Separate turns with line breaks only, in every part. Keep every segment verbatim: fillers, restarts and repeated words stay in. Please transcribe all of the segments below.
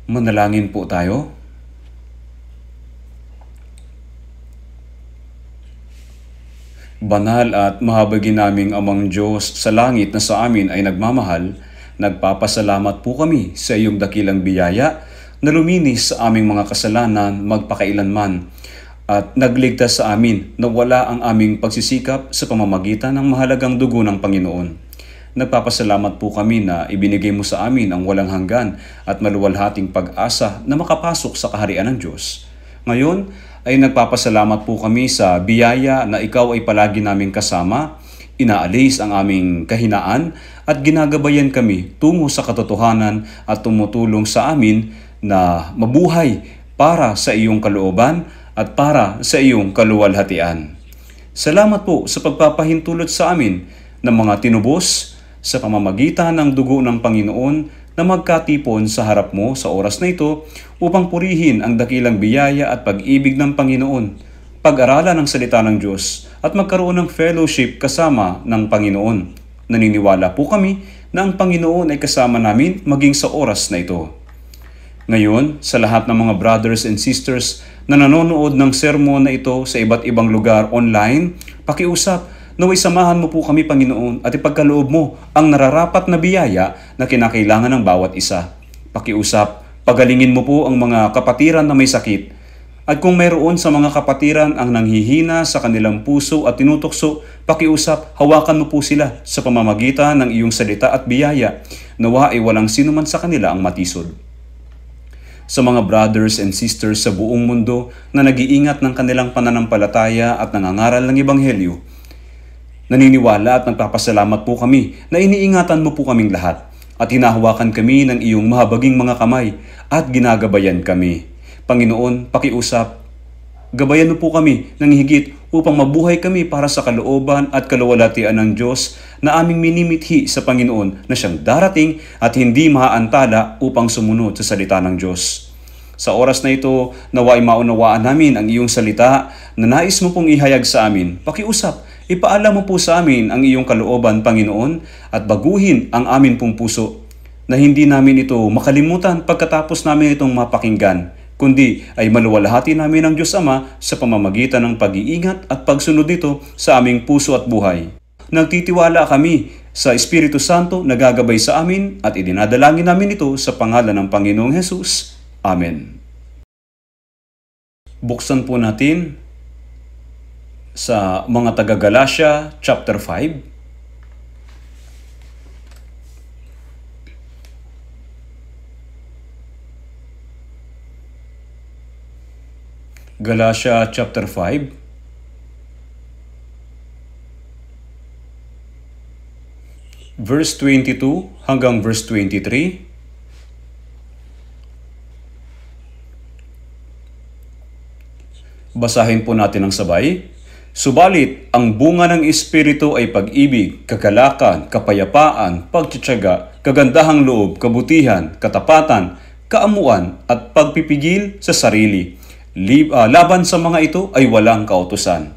Manalangin po tayo. Banal at mahabagin naming Amang Diyos sa langit na sa amin ay nagmamahal, nagpapasalamat po kami sa iyong dakilang biyaya na luminis sa aming mga kasalanan magpakailanman at nagligtas sa amin na wala ang aming pagsisikap sa pamamagitan ng mahalagang dugo ng Panginoon. Nagpapasalamat po kami na ibinigay mo sa amin ang walang hanggan at maluwalhating pag-asa na makapasok sa kaharian ng Diyos. Ngayon ay nagpapasalamat po kami sa biyaya na ikaw ay palagi naming kasama, inaalis ang aming kahinaan at ginagabayan kami tungo sa katotohanan at tumutulong sa amin na mabuhay para sa iyong kalooban at para sa iyong kaluwalhatian. Salamat po sa pagpapahintulot sa amin ng mga tinubos sa pamamagitan ng dugo ng Panginoon na magkatipon sa harap mo sa oras na ito upang purihin ang dakilang biyaya at pag-ibig ng Panginoon, pag-aralan ng salita ng Diyos at magkaroon ng fellowship kasama ng Panginoon. Naniniwala po kami na ang Panginoon ay kasama namin maging sa oras na ito. Ngayon, sa lahat ng mga brothers and sisters na nanonood ng sermon na ito sa iba't ibang lugar online, pakiusap, naway samahan mo po kami, Panginoon, at ipagkaloob mo ang nararapat na biyaya na kinakailangan ng bawat isa. Pakiusap, pagalingin mo po ang mga kapatiran na may sakit. At kung mayroon sa mga kapatiran ang nanghihina sa kanilang puso at tinutokso, pakiusap, hawakan mo po sila sa pamamagitan ng iyong salita at biyaya. Nawa ay walang sino man sa kanila ang matisod. Sa mga brothers and sisters sa buong mundo na nag-iingat ng kanilang pananampalataya at nangangaral ng Ebanghelyo, naniniwala at nagpapasalamat po kami na iniingatan mo po kaming lahat at hinahawakan kami ng iyong mahabaging mga kamay at ginagabayan kami. Panginoon, pakiusap, gabayan mo po kami ng higit upang mabuhay kami para sa kalooban at kaluwalhatian ng Diyos na aming minimithi sa Panginoon na siyang darating at hindi maaantala upang sumunod sa salita ng Diyos. Sa oras na ito, nawa'y maunawaan namin ang iyong salita na nais mo pong ihayag sa amin. Pakiusap, ipaalam mo po sa amin ang iyong kalooban, Panginoon, at baguhin ang amin pong puso na hindi namin ito makalimutan pagkatapos namin itong mapakinggan, kundi ay maluwalhati namin ang Diyos Ama sa pamamagitan ng pag-iingat at pagsunod nito sa aming puso at buhay. Nagtitiwala kami sa Espiritu Santo na gagabay sa amin at idinadalangin namin ito sa pangalan ng Panginoong Hesus. Amen. Buksan po natin sa mga taga-Galatia chapter five. Galatia chapter five. Verse twenty-two hanggang verse twenty-three. Basahin po natin ang sabay. Subalit, ang bunga ng Espiritu ay pag-ibig, kagalakan, kapayapaan, pagtitiyaga, kagandahang loob, kabutihan, katapatan, kaamuan, at pagpipigil sa sarili. Lib, uh, laban sa mga ito ay walang kautusan.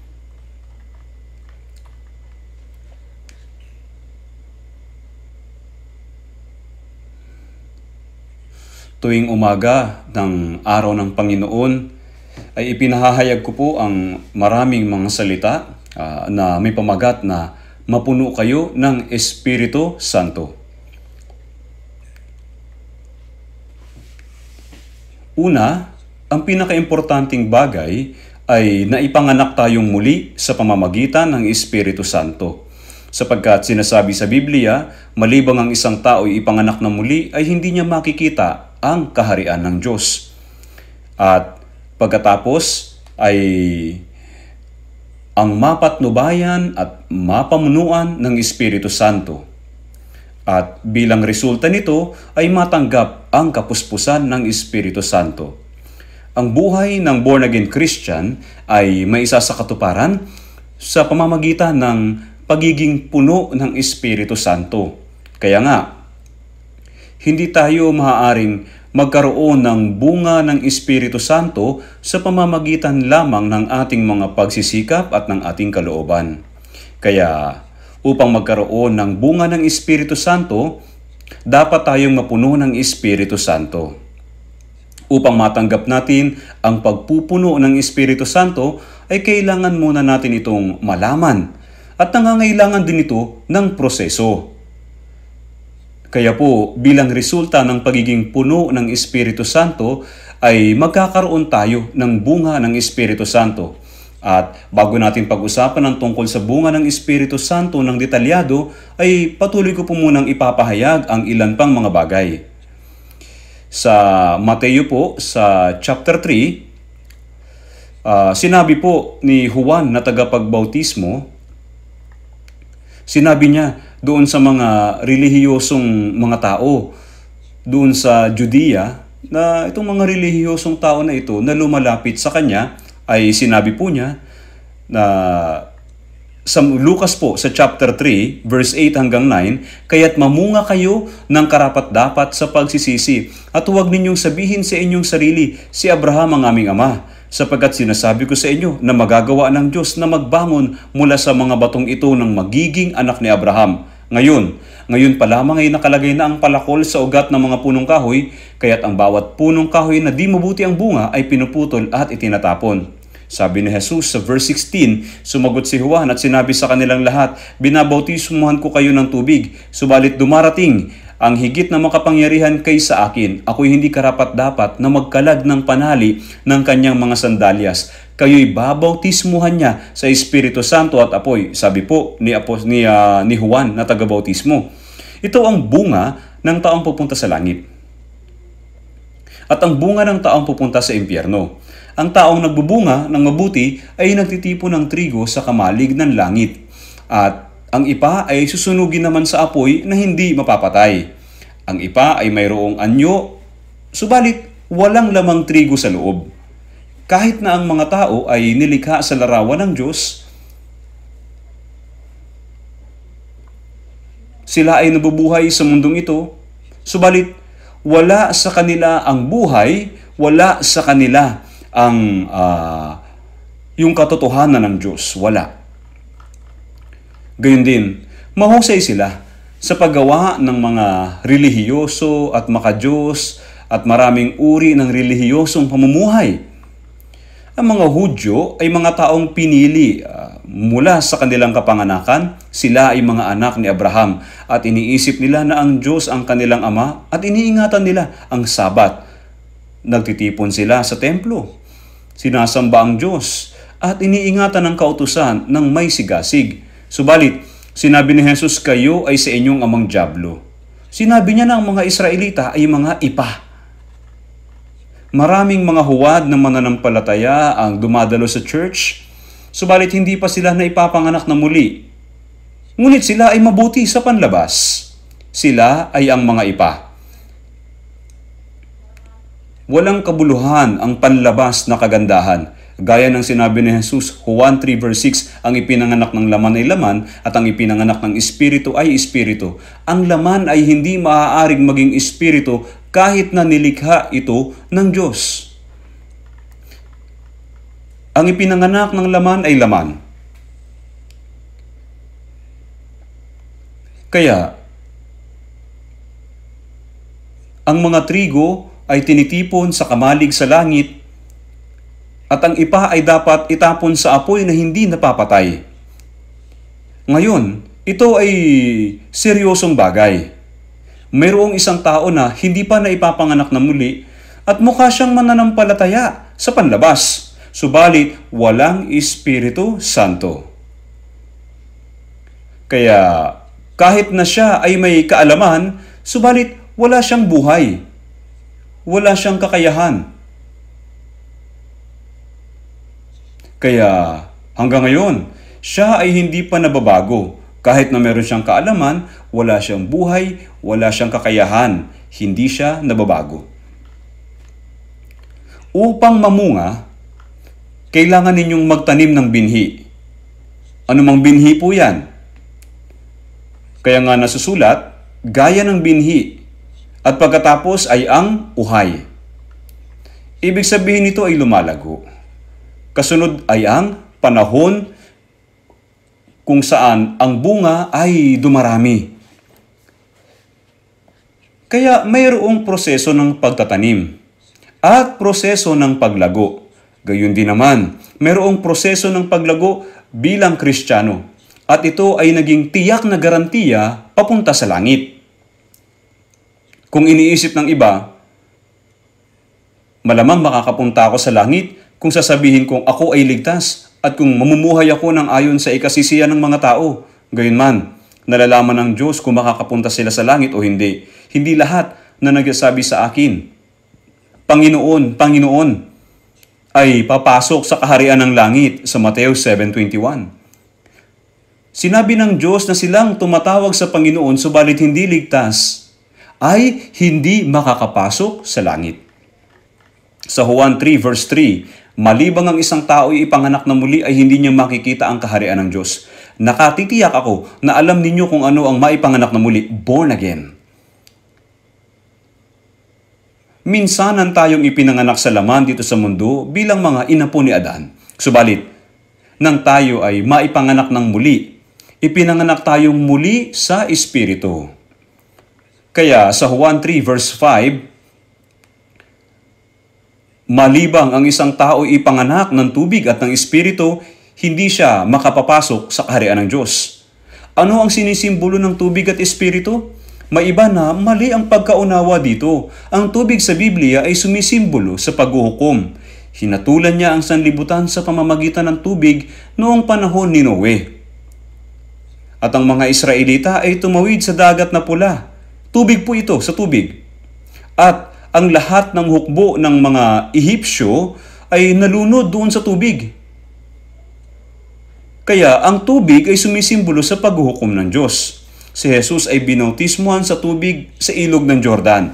Tuwing umaga ng araw ng Panginoon, ay ipinahahayag ko po ang maraming mga salita uh, na may pamagat na mapuno kayo ng Espiritu Santo. Una, ang pinakaimportanting bagay ay naipanganak tayong muli sa pamamagitan ng Espiritu Santo. Sapagkat sinasabi sa Biblia, malibang ang isang tao ay ipanganak na muli ay hindi niya makikita ang kaharian ng Diyos. At pagkatapos ay ang mapatnubayan at mapamunuan ng Espiritu Santo. At bilang resulta nito ay matanggap ang kapuspusan ng Espiritu Santo. Ang buhay ng born-again Christian ay may isa sa katuparan sa pamamagitan ng pagiging puno ng Espiritu Santo. Kaya nga, hindi tayo maaaring magkaroon ng bunga ng Espiritu Santo sa pamamagitan lamang ng ating mga pagsisikap at ng ating kalooban. Kaya, upang magkaroon ng bunga ng Espiritu Santo, dapat tayong mapuno ng Espiritu Santo. Upang matanggap natin ang pagpupuno ng Espiritu Santo ay kailangan muna natin itong malaman at nangangailangan din ito ng proseso. Kaya po bilang resulta ng pagiging puno ng Espiritu Santo ay magkakaroon tayo ng bunga ng Espiritu Santo. At bago natin pag-usapan ang tungkol sa bunga ng Espiritu Santo ng detalyado ay patuloy ko po munang ipapahayag ang ilan pang mga bagay. Sa Mateo po, sa chapter three, uh, sinabi po ni Juan na tagapagbautismo, sinabi niya doon sa mga relihiyosong mga tao, doon sa Judea, na itong mga relihiyosong tao na ito na lumalapit sa kanya, ay sinabi po niya na sa Lucas po, sa chapter three, verse eight hanggang nine, kaya't mamunga kayo ng karapat-dapat sa pagsisisi, at huwag ninyong sabihin sa inyong sarili, si Abraham ang aming ama, sapagkat sinasabi ko sa inyo na magagawa ng Diyos na magbangon mula sa mga batong ito ng magiging anak ni Abraham. Ngayon, ngayon pa lamang ay nakalagay na ang palakol sa ugat ng mga punong kahoy, kaya't ang bawat punong kahoy na di mabuti ang bunga ay pinuputol at itinatapon. Sabi ni Jesus sa verse sixteen, sumagot si Juan at sinabi sa kanilang lahat, binabautismuhan ko kayo ng tubig, subalit dumarating ang higit na makapangyarihan kaysa akin. Ako'y hindi karapat-dapat na magkalag ng panali ng kanyang mga sandalyas. Kayo'y babautismuhan niya sa Espiritu Santo at apoy. Sabi po ni, Apos, ni, uh, ni Juan na tagabautismo. Ito ang bunga ng taong pupunta sa langit. At ang bunga ng taong pupunta sa impyerno. Ang taong nagbubunga ng mabuti ay nagtitipon ng trigo sa kamalig ng langit. At ang ipa ay susunugin naman sa apoy na hindi mapapatay. Ang ipa ay mayroong anyo, subalit walang lamang trigo sa loob. Kahit na ang mga tao ay nilikha sa larawan ng Diyos, sila ay nabubuhay sa mundong ito, subalit wala sa kanila ang buhay, wala sa kanila ang uh, yung katotohanan ng Diyos. Wala. Gayun din, mahusay sila sa paggawa ng mga relihiyoso at makadiyos at maraming uri ng relihiyosong pamumuhay. Ang mga Hudyo ay mga taong pinili uh, mula sa kanilang kapanganakan. Sila ay mga anak ni Abraham at iniisip nila na ang Diyos ang kanilang ama at iniingatan nila ang Sabat. Nagtitipon sila sa templo. Sinasamba ang Diyos at iniingatan ang kautusan ng may sigasig. Subalit, sinabi ni Jesus, kayo ay sa inyong amang dyablo. Sinabi niya na ang mga Israelita ay mga ipa. Maraming mga huwad na mananampalataya ang dumadalo sa church, subalit hindi pa sila na ipapanganak na muli. Ngunit sila ay mabuti sa panlabas. Sila ay ang mga ipa. Walang kabuluhan ang panlabas na kagandahan. Gaya ng sinabi ni Jesus, Juan three verse six, ang ipinanganak ng laman ay laman at ang ipinanganak ng espiritu ay espiritu. Ang laman ay hindi maaaring maging espiritu kahit na nilikha ito ng Diyos. Ang ipinanganak ng laman ay laman. Kaya, ang mga trigo ay tinitipon sa kamalig sa langit at ang ipa ay dapat itapon sa apoy na hindi napapatay. Ngayon, ito ay seryosong bagay. Mayroong isang tao na hindi pa naipapanganak na muli at mukha siyang mananampalataya sa panlabas, subalit walang Espiritu Santo. Kaya kahit na siya ay may kaalaman, subalit wala siyang buhay. Wala siyang kakayahan. Kaya hanggang ngayon, siya ay hindi pa nababago. Kahit na meron siyang kaalaman, wala siyang buhay, wala siyang kakayahan. Hindi siya nababago. Upang mamunga, kailangan ninyong magtanim ng binhi. Ano mang binhi po yan? Kaya nga nasusulat, gaya ng binhi. At pagkatapos ay ang uhay. Ibig sabihin nito ay lumalago. Kasunod ay ang panahon kung saan ang bunga ay dumarami. Kaya mayroong proseso ng pagtatanim. at proseso ng paglago. Gayun din naman, mayroong proseso ng paglago bilang Kristiyano at ito ay naging tiyak na garantiya papunta sa langit. Kung iniisip ng iba, malamang makakapunta ako sa langit kung sasabihin kong ako ay ligtas at kung mamumuhay ako ng ayon sa ikasisiyan ng mga tao. Gayunman, nalalaman ng Diyos kung makakapunta sila sa langit o hindi. Hindi lahat na nagsasabi sa akin, Panginoon, Panginoon, ay papasok sa kaharian ng langit sa Mateo seven twenty-one. Sinabi ng Diyos na silang tumatawag sa Panginoon subalit hindi ligtas ay hindi makakapasok sa langit. Sa Juan three verse three, malibang ang isang tao ay ipanganak na muli ay hindi niya makikita ang kaharian ng Diyos. Nakatitiyak ako na alam ninyo kung ano ang maipanganak na muli, born again. Minsanan tayong ipinanganak sa laman dito sa mundo bilang mga inapo ni Adan. Subalit, nang tayo ay maipanganak ng muli, ipinanganak tayong muli sa Espiritu. Kaya sa Juan three verse five, malibang ang isang tao ipanganak ng tubig at ng Espiritu, hindi siya makapapasok sa kaharian ng Diyos. Ano ang sinisimbolo ng tubig at Espiritu? May iba na mali ang pagkaunawa dito. Ang tubig sa Biblia ay sumisimbolo sa paghuhukom. Hinatulan niya ang sanlibutan sa pamamagitan ng tubig noong panahon ni Noe. At ang mga Israelita ay tumawid sa dagat na pula. Tubig po ito sa tubig. At ang lahat ng hukbo ng mga Ehipsyo ay nalunod doon sa tubig. Kaya ang tubig ay sumisimbolo sa paghuhukom ng Diyos. Si Jesus ay binautismuhan sa tubig sa ilog ng Jordan.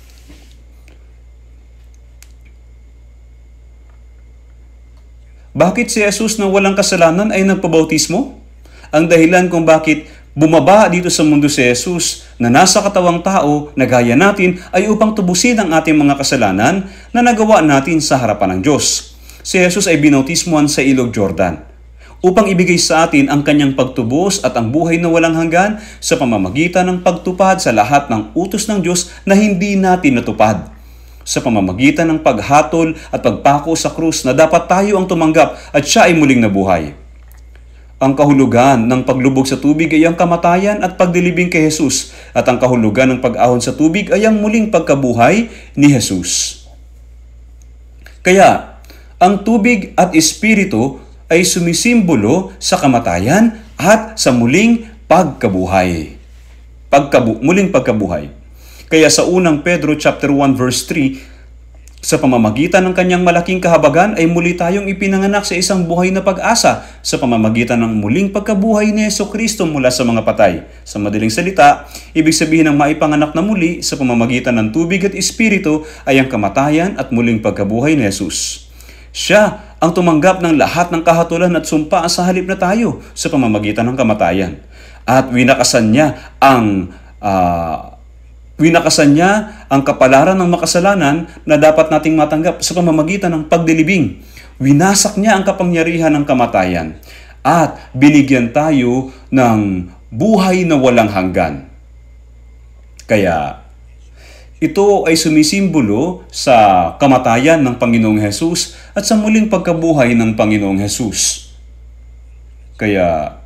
Bakit si Jesus na walang kasalanan ay nagpabautismo? Ang dahilan kung bakit bumaba dito sa mundo si Jesus na nasa katawang tao na gaya natin ay upang tubusin ang ating mga kasalanan na nagawa natin sa harapan ng Diyos. Si Jesus ay binautismuhan sa ilog Jordan upang ibigay sa atin ang kanyang pagtubos at ang buhay na walang hanggan sa pamamagitan ng pagtupad sa lahat ng utos ng Diyos na hindi natin natupad. Sa pamamagitan ng paghatol at pagpako sa krus na dapat tayo ang tumanggap at siya ay muling nabuhay. Ang kahulugan ng paglubog sa tubig ay ang kamatayan at pagdilibing kay Jesus at ang kahulugan ng pag-ahon sa tubig ay ang muling pagkabuhay ni Jesus. Kaya, ang tubig at Espiritu ay sumisimbolo sa kamatayan at sa muling pagkabuhay. Pagkabu muling pagkabuhay. Kaya sa unang Pedro chapter one verse three, sa pamamagitan ng kanyang malaking kahabagan ay muli tayong ipinanganak sa isang buhay na pag-asa sa pamamagitan ng muling pagkabuhay ni Jesucristo mula sa mga patay. Sa madaling salita, ibig sabihin ng maipanganak na muli sa pamamagitan ng tubig at Espiritu ay ang kamatayan at muling pagkabuhay ni Jesus. Siya ang tumanggap ng lahat ng kahatulan at sumpa sa halip na tayo sa pamamagitan ng kamatayan. At winakasan niya ang uh, winakasan niya ang kapalaran ng makasalanan na dapat nating matanggap sa pamamagitan ng pagdilibing. Winasak niya ang kapangyarihan ng kamatayan at binigyan tayo ng buhay na walang hanggan. Kaya ito ay sumisimbolo sa kamatayan ng Panginoong Hesus at sa muling pagkabuhay ng Panginoong Hesus. Kaya,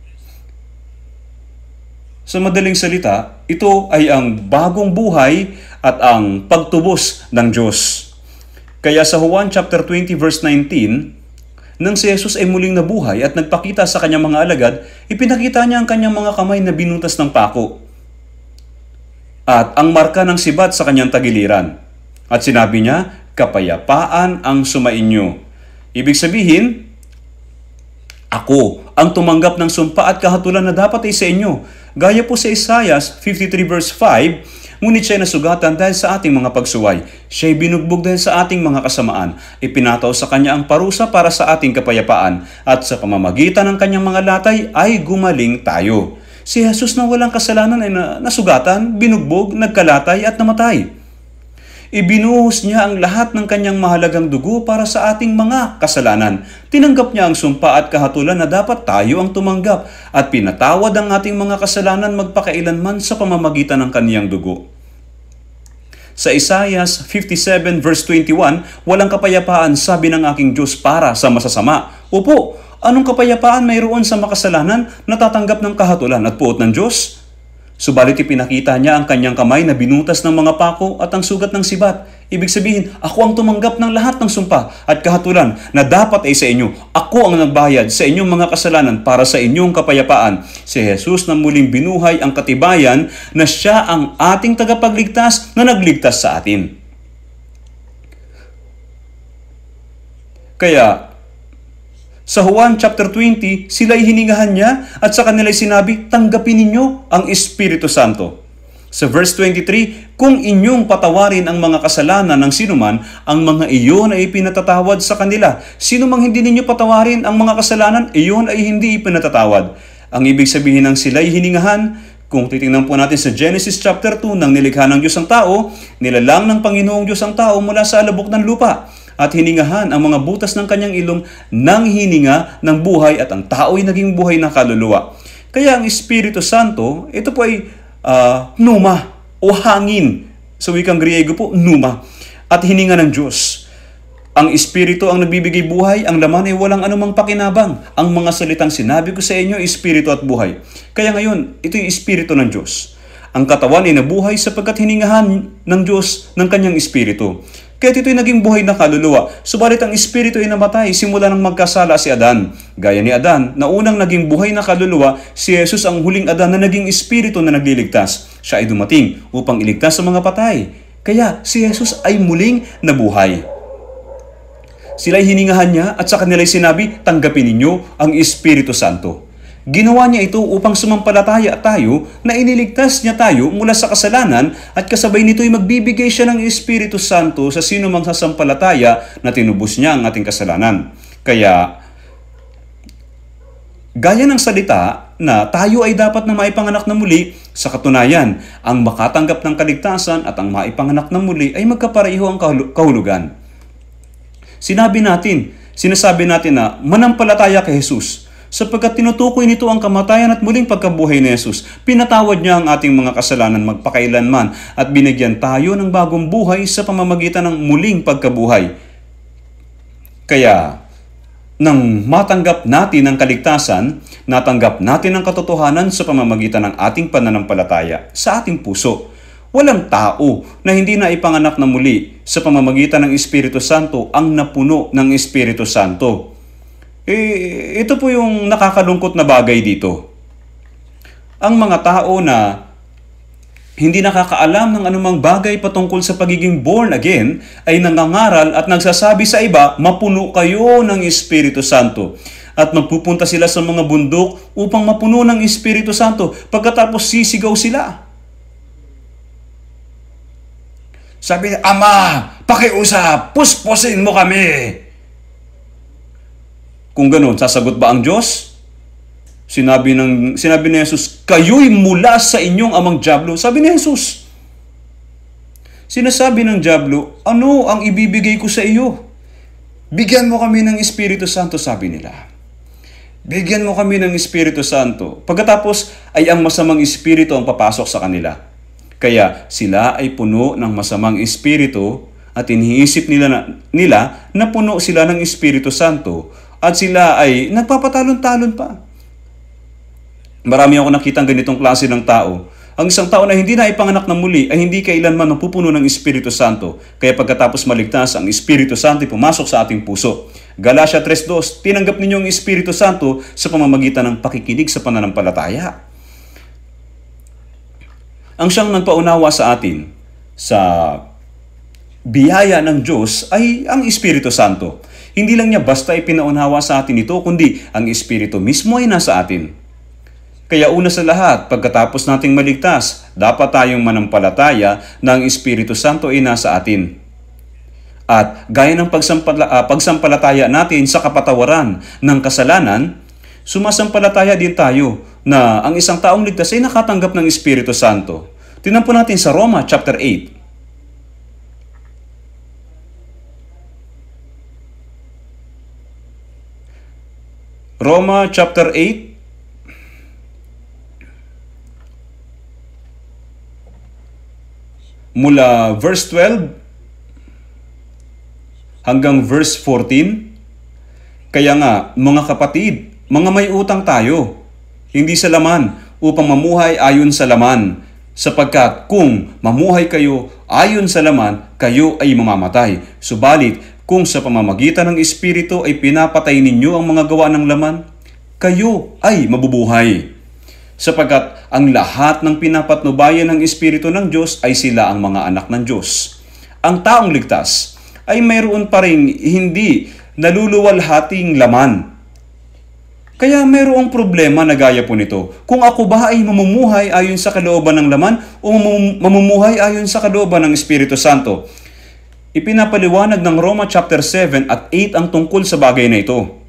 sa madaling salita, ito ay ang bagong buhay at ang pagtubos ng Diyos. Kaya sa Juan chapter twenty verse nineteen, nang si Jesus ay muling nabuhay at nagpakita sa kanyang mga alagad, ipinakita niya ang kanyang mga kamay na binutas ng pako at ang marka ng sibat sa kanyang tagiliran. At sinabi niya, kapayapaan ang sumainyo. Ibig sabihin, ako ang tumanggap ng sumpa at kahatulan na dapat ay sa inyo. Gaya po sa Isaiah fifty-three verse five, ngunit siya'y nasugatan dahil sa ating mga pagsuway. Siya'y binugbog dahil sa ating mga kasamaan. Ipinataw sa kanya ang parusa para sa ating kapayapaan. At sa pamamagitan ng kanyang mga latay ay gumaling tayo. Si Jesus na walang kasalanan ay nasugatan, binugbog, nagkalatay at namatay. Ibinuhos niya ang lahat ng kanyang mahalagang dugo para sa ating mga kasalanan. Tinanggap niya ang sumpa at kahatulan na dapat tayo ang tumanggap at pinatawad ang ating mga kasalanan magpakailanman sa pamamagitan ng kaniyang dugo. Sa Isaiah fifty-seven verse twenty-one, walang kapayapaan, sabi ng aking Diyos, para sa masasama. Opo, anong kapayapaan mayroon sa makasalanan na tatanggap ng kahatulan at puot ng Diyos? Subalit ipinakita niya ang kanyang kamay na binutas ng mga pako at ang sugat ng sibat. Ibig sabihin, ako ang tumanggap ng lahat ng sumpa at kahatulan na dapat ay sa inyo. Ako ang nagbayad sa inyong mga kasalanan para sa inyong kapayapaan. Si Jesus na muling binuhay ang katibayan na siya ang ating tagapagligtas na nagligtas sa atin. Kaya, sa Juan chapter twenty, sila'y hiningahan niya at sa kanila'y sinabi, tanggapin ninyo ang Espiritu Santo. Sa verse twenty-three, kung inyong patawarin ang mga kasalanan ng sinuman, ang mga iyon ay ipinatatawad sa kanila. Sino mang hindi ninyo patawarin ang mga kasalanan, iyon ay hindi ipinatatawad. Ang ibig sabihin ng sila'y hiningahan, kung titingnan po natin sa Genesis chapter two, nang nilikha ng Diyos ang tao, nilalang ng Panginoong Diyos ang tao mula sa alabok ng lupa at hiningahan ang mga butas ng kanyang ilong ng hininga ng buhay at ang tao ay naging buhay na kaluluwa. Kaya ang Espiritu Santo, ito po ay uh, pneuma o hangin. Sa wikang Griego po, pneuma. At hininga ng Diyos. Ang Espiritu ang nagbibigay buhay, ang laman ay walang anumang pakinabang. Ang mga salitang sinabi ko sa inyo, Espiritu at buhay. Kaya ngayon, ito yung Espiritu ng Diyos. Ang katawan ay nabuhay sapagkat hiningahan ng Diyos ng kanyang Espiritu. Kaya ito'y naging buhay na kaluluwa. Subalit ang Espiritu ay namatay simula nang magkasala si Adan. Gaya ni Adan, na unang naging buhay na kaluluwa, si Jesus ang huling Adan na naging Espiritu na nagliligtas. Siya ay dumating upang iligtas sa mga patay. Kaya si Jesus ay muling nabuhay. Sila'y hiningahan niya at sa kanila'y sinabi, tanggapin ninyo ang Espiritu Santo. Ginawa niya ito upang sumampalataya tayo na iniligtas niya tayo mula sa kasalanan at kasabay nito'y magbibigay siya ng Espiritu Santo sa sino mang sasampalataya na tinubos niya ang ating kasalanan. Kaya, gaya ng salita na tayo ay dapat na maipanganak na muli, sa katunayan, ang makatanggap ng kaligtasan at ang maipanganak na muli ay magkapareho ang kahulugan. Sinabi natin, sinasabi natin na manampalataya kay Jesus, sapagkat tinutukoy nito ang kamatayan at muling pagkabuhay ni Jesus. Pinatawad niya ang ating mga kasalanan magpakailanman at binigyan tayo ng bagong buhay sa pamamagitan ng muling pagkabuhay. Kaya, nang matanggap natin ang kaligtasan, natanggap natin ang katotohanan sa pamamagitan ng ating pananampalataya sa ating puso. Walang tao na hindi na ipanganak na muli sa pamamagitan ng Espiritu Santo ang napuno ng Espiritu Santo. Eh, ito po yung nakakalungkot na bagay dito. Ang mga tao na hindi nakakaalam ng anumang bagay patungkol sa pagiging born again ay nangangaral at nagsasabi sa iba, mapuno kayo ng Espiritu Santo. At magpupunta sila sa mga bundok upang mapuno ng Espiritu Santo. Pagkatapos sisigaw sila. Sabi niya, Ama, pakiusap, puspusin mo kami. Kung ganoon, sasagot ba ang Diyos? Sinabi ng sinabi ni Jesus, kayo'y mula sa inyong amang dyablo. Sabi ni Jesus. Sinasabi ng dyablo, ano ang ibibigay ko sa iyo? Bigyan mo kami ng Espiritu Santo, sabi nila. Bigyan mo kami ng Espiritu Santo. Pagkatapos ay ang masamang espiritu ang papasok sa kanila. Kaya sila ay puno ng masamang espiritu at iniisip nila na, nila na puno sila ng Espiritu Santo. At sila ay nagpapatalon-talon pa. Marami ako nakitang ganitong klase ng tao. Ang isang tao na hindi na ipanganak na muli ay hindi kailanman mapupuno ng Espiritu Santo. Kaya pagkatapos maligtas, ang Espiritu Santo ay pumasok sa ating puso. Galatia three two, tinanggap ninyo ang Espiritu Santo sa pamamagitan ng pakikinig sa pananampalataya. Ang siyang nagpaunawa sa atin sa biyaya ng Diyos ay ang Espiritu Santo. Hindi lang niya basta ipinaunawa sa atin ito, kundi ang Espiritu mismo ay nasa atin. Kaya una sa lahat, pagkatapos nating maligtas, dapat tayong manampalataya na ang Espiritu Santo ay nasa atin. At gaya ng pagsampala, uh, pagsampalataya natin sa kapatawaran ng kasalanan, sumasampalataya din tayo na ang isang taong ligtas ay nakatanggap ng Espiritu Santo. Tingnan po natin sa Roma chapter eight. Roma chapter eight. mula verse twelve hanggang verse fourteen. Kaya nga, mga kapatid, mga may utang tayo, hindi sa laman, upang mamuhay ayon sa laman. Sapagkat kung mamuhay kayo ayon sa laman, kayo ay mamamatay. Subalit, kung sa pamamagitan ng Espiritu ay pinapatay ninyo ang mga gawa ng laman, kayo ay mabubuhay. Sapagkat ang lahat ng pinapatnubayan ng Espiritu ng Diyos ay sila ang mga anak ng Diyos. Ang taong ligtas ay mayroon pa rin hindi naluluwalhating laman. Kaya mayroong problema na gaya po nito. Kung ako ba ay mamumuhay ayon sa kalooban ng laman o mamumuhay ayon sa kalooban ng Espiritu Santo? Ipinapaliwanag ng Roma chapter seven at eight ang tungkol sa bagay na ito.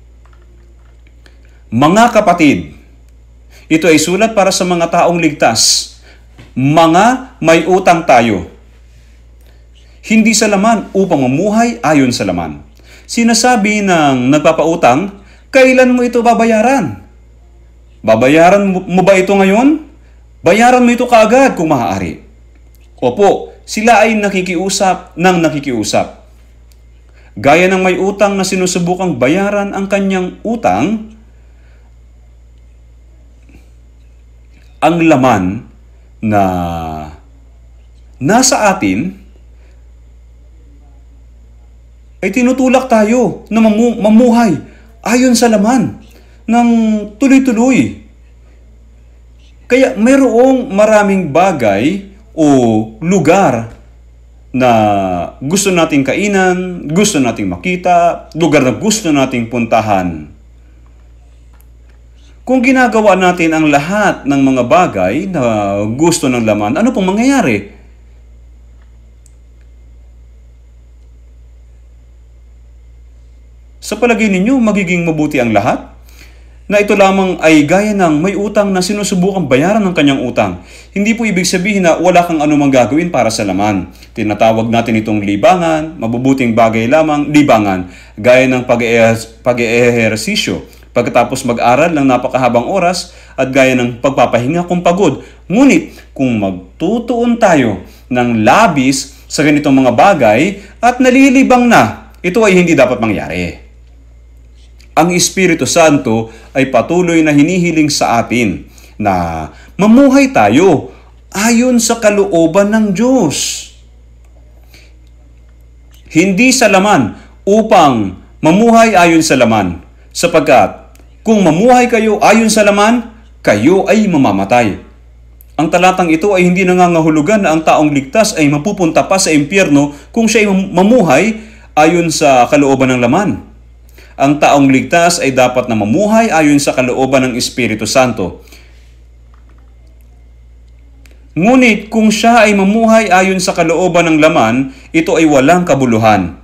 Mga kapatid, ito ay sulat para sa mga taong ligtas. Mga may utang tayo. Hindi sa laman upang mamuhay ayon sa laman. Sinasabi ng nagpapautang, kailan mo ito babayaran? Babayaran mo ba ito ngayon? Bayaran mo ito kaagad kung maaari. Opo, sila ay nakikiusap ng nakikiusap. Gaya ng may utang na sinusubukang bayaran ang kanyang utang, ang laman na nasa atin ay tinutulak tayo na mamu- mamuhay ayon sa laman ng tuloy-tuloy. Kaya mayroong maraming bagay o lugar na gusto nating kainan, gusto nating makita, lugar na gusto nating puntahan. Kung ginagawa natin ang lahat ng mga bagay na gusto ng laman, ano pong mangyayari? Sa palagay ninyo, magiging mabuti ang lahat? Na ito lamang ay gaya ng may utang na sinusubukang bayaran ng kanyang utang. Hindi po ibig sabihin na wala kang anumang gagawin para sa laman. Tinatawag natin itong libangan, mabubuting bagay lamang, libangan, gaya ng pag-eehersisyo. Pagkatapos mag-aral ng napakahabang oras at gaya ng pagpapahinga kung pagod. Ngunit kung magtutuon tayo ng labis sa ganitong mga bagay at nalilibang na, ito ay hindi dapat mangyari. Ang Espiritu Santo ay patuloy na hinihiling sa atin na mamuhay tayo ayon sa kalooban ng Diyos. Hindi sa laman upang mamuhay ayon sa laman, sapagkat kung mamuhay kayo ayon sa laman, kayo ay mamamatay. Ang talatang ito ay hindi nangangahulugan na ang taong ligtas ay mapupunta pa sa impyerno kung siya ay mamuhay ayon sa kalooban ng laman. Ang taong ligtas ay dapat na mamuhay ayon sa kalooban ng Espiritu Santo. Ngunit kung siya ay mamuhay ayon sa kalooban ng laman, ito ay walang kabuluhan.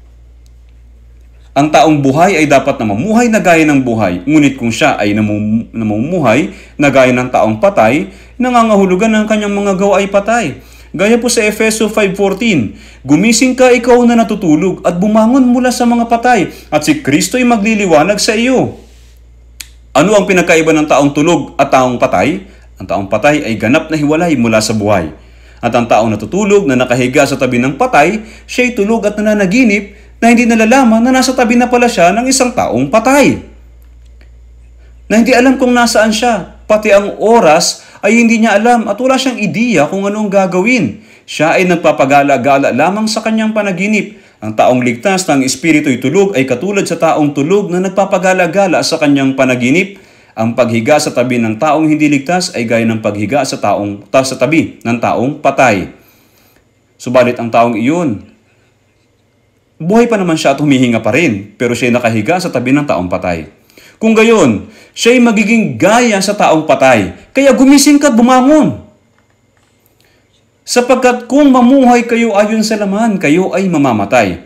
Ang taong buhay ay dapat na mamuhay na gaya ng buhay. Ngunit kung siya ay namum- namumuhay na gaya ng taong patay, nangangahulugan ng kanyang mga gawa ay patay. Gaya po sa Efeso five fourteen, gumising ka ikaw na natutulog at bumangon mula sa mga patay at si Kristo ay magliliwanag sa iyo. Ano ang pinakaiba ng taong tulog at taong patay? Ang taong patay ay ganap na hiwalay mula sa buhay. At ang taong natutulog na nakahiga sa tabi ng patay, siya ay tulog at nananaginip na hindi nalalaman na nasa tabi na pala siya ng isang taong patay. Na hindi alam kung nasaan siya, pati ang oras ay hindi niya alam at wala siyang ideya kung anong gagawin. Siya ay nagpapagala-gala lamang sa kanyang panaginip. Ang taong ligtas ng espiritu'y tulog ay katulad sa taong tulog na nagpapagala-gala sa kanyang panaginip. Ang paghiga sa tabi ng taong hindi ligtas ay gaya ng paghiga sa taong ta, sa tabi ng taong patay. Subalit ang taong iyon, buhay pa naman siya at humihinga pa rin, pero siya ay nakahiga sa tabi ng taong patay. Kung gayon, siya ay magiging gaya sa taong patay. Kaya gumising ka at bumangon. Sapagkat kung mamuhay kayo ayon sa laman, kayo ay mamamatay.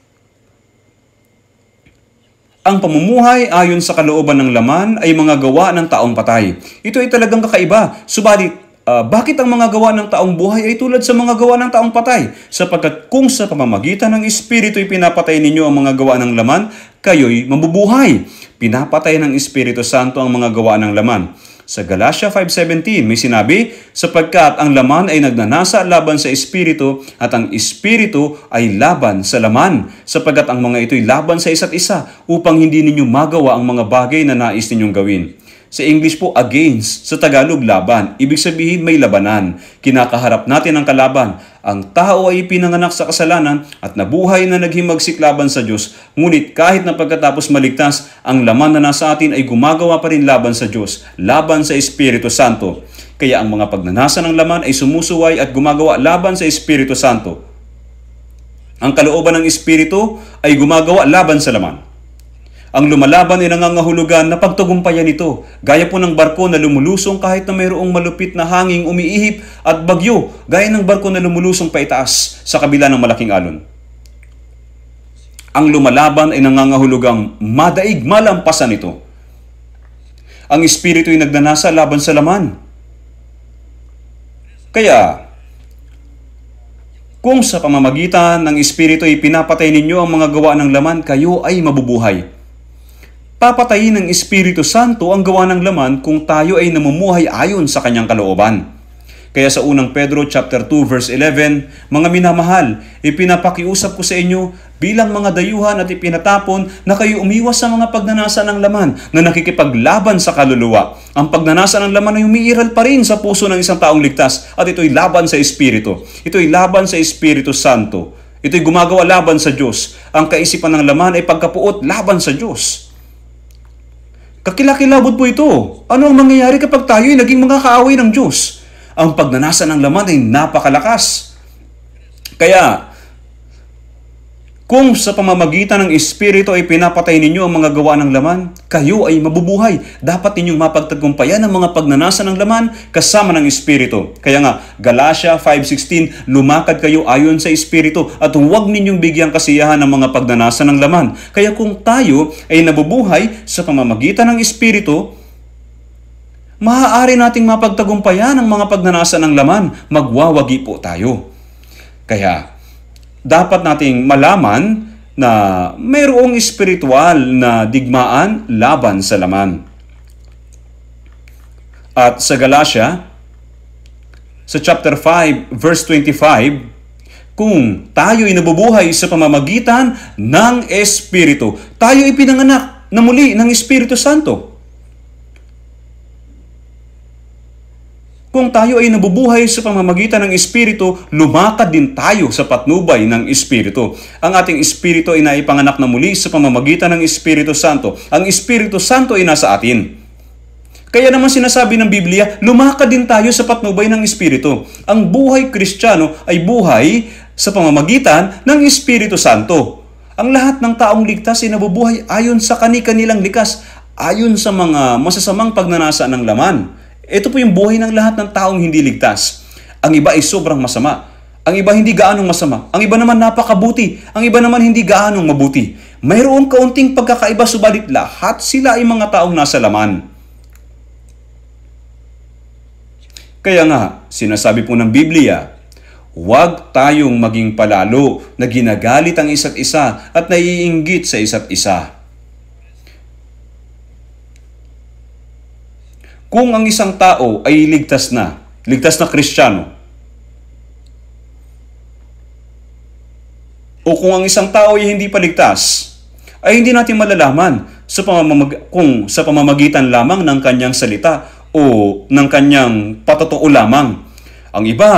Ang pamumuhay ayon sa kalooban ng laman ay mga gawa ng taong patay. Ito ay talagang kakaiba. Subalit, uh, bakit ang mga gawa ng taong buhay ay tulad sa mga gawa ng taong patay? Sapagkat kung sa pamamagitan ng Espiritu ay pinapatay ninyo ang mga gawa ng laman, kayo'y mabubuhay. Pinapatay ng Espiritu Santo ang mga gawa ng laman. Sa Galatia five seventeen may sinabi, sapagkat ang laman ay nagnanasa laban sa espiritu at ang espiritu ay laban sa laman, sapagkat ang mga ito'y laban sa isa't isa upang hindi ninyo magawa ang mga bagay na nais ninyong gawin. Sa English po, against. Sa Tagalog, laban. Ibig sabihin, may labanan. Kinakaharap natin ang kalaban. Ang tao ay pinanganak sa kasalanan at nabuhay na naghimagsik laban sa Diyos. Ngunit kahit na pagkatapos maligtas, ang laman na nasa atin ay gumagawa pa rin laban sa Diyos, laban sa Espiritu Santo. Kaya ang mga pagnanasa ng laman ay sumusuway at gumagawa laban sa Espiritu Santo. Ang kalooban ng Espiritu ay gumagawa laban sa laman. Ang lumalaban ay nangangahulugan na pagtagumpayan ito, gaya po ng barko na lumulusong kahit na mayroong malupit na hanging umiihip at bagyo, gaya ng barko na lumulusong paitaas sa kabila ng malaking alon. Ang lumalaban ay nangangahulugang madaig malampasan ito. Ang Espiritu ay nagnanasa laban sa laman. Kaya, kung sa pamamagitan ng Espiritu ay pinapatay ninyo ang mga gawa ng laman, kayo ay mabubuhay. Papatayin ng Espiritu Santo ang gawa ng laman kung tayo ay namumuhay ayon sa kanyang kalooban. Kaya sa unang Pedro chapter two verse eleven, mga minamahal, ipinapakiusap ko sa inyo bilang mga dayuhan at ipinatapon na kayo umiwas sa mga pagnanasa ng laman na nakikipaglaban sa kaluluwa. Ang pagnanasa ng laman ay umiiral pa rin sa puso ng isang taong ligtas at ito'y laban sa Espiritu. Ito'y laban sa Espiritu Santo. Ito'y gumagawa laban sa Diyos. Ang kaisipan ng laman ay pagkapuot laban sa Diyos. Kakilakilabot po ito. Ano ang mangyayari kapag tayo ay naging mga kaaway ng Diyos? Ang pagnanasa ng laman ay napakalakas. Kaya, kung sa pamamagitan ng Espiritu ay pinapatay ninyo ang mga gawa ng laman, kayo ay mabubuhay. Dapat ninyong mapagtagumpayan ang mga pagnanasa ng laman kasama ng Espiritu. Kaya nga, Galatia five sixteen, lumakad kayo ayon sa Espiritu at huwag ninyong bigyang kasiyahan ng mga pagnanasa ng laman. Kaya kung tayo ay nabubuhay sa pamamagitan ng Espiritu, maaari nating mapagtagumpayan ang mga pagnanasa ng laman. Magwawagi po tayo. Kaya, dapat nating malaman na mayroong espiritual na digmaan laban sa laman. At sa Galatia, sa chapter five, verse twenty-five, kung tayo ay nabubuhay sa pamamagitan ng Espiritu, tayo ay pinanganak na muli ng Espiritu Santo. Kung tayo ay nabubuhay sa pamamagitan ng Espiritu, lumakad din tayo sa patnubay ng Espiritu. Ang ating Espiritu ay naipanganak na muli sa pamamagitan ng Espiritu Santo. Ang Espiritu Santo ay nasa atin. Kaya naman sinasabi ng Biblia, lumakad din tayo sa patnubay ng Espiritu. Ang buhay Kristiyano ay buhay sa pamamagitan ng Espiritu Santo. Ang lahat ng taong ligtas ay nabubuhay ayon sa kani-kanilang likas, ayon sa mga masasamang pagnanasa ng laman. Ito po yung buhay ng lahat ng taong hindi ligtas. Ang iba ay sobrang masama. Ang iba hindi gaanong masama. Ang iba naman napakabuti. Ang iba naman hindi gaanong mabuti. Mayroong kaunting pagkakaiba, subalit lahat sila ay mga taong nasa laman. Kaya nga, sinasabi po ng Biblia, huwag tayong maging palalo na ginagalit ang isa't isa at naiinggit sa isa't isa. Kung ang isang tao ay ligtas na, ligtas na Kristiyano, o kung ang isang tao ay hindi pa ligtas, ay hindi natin malalaman sa pamamag- kung sa pamamagitan lamang ng kanyang salita o ng kanyang patotoo lamang. Ang iba,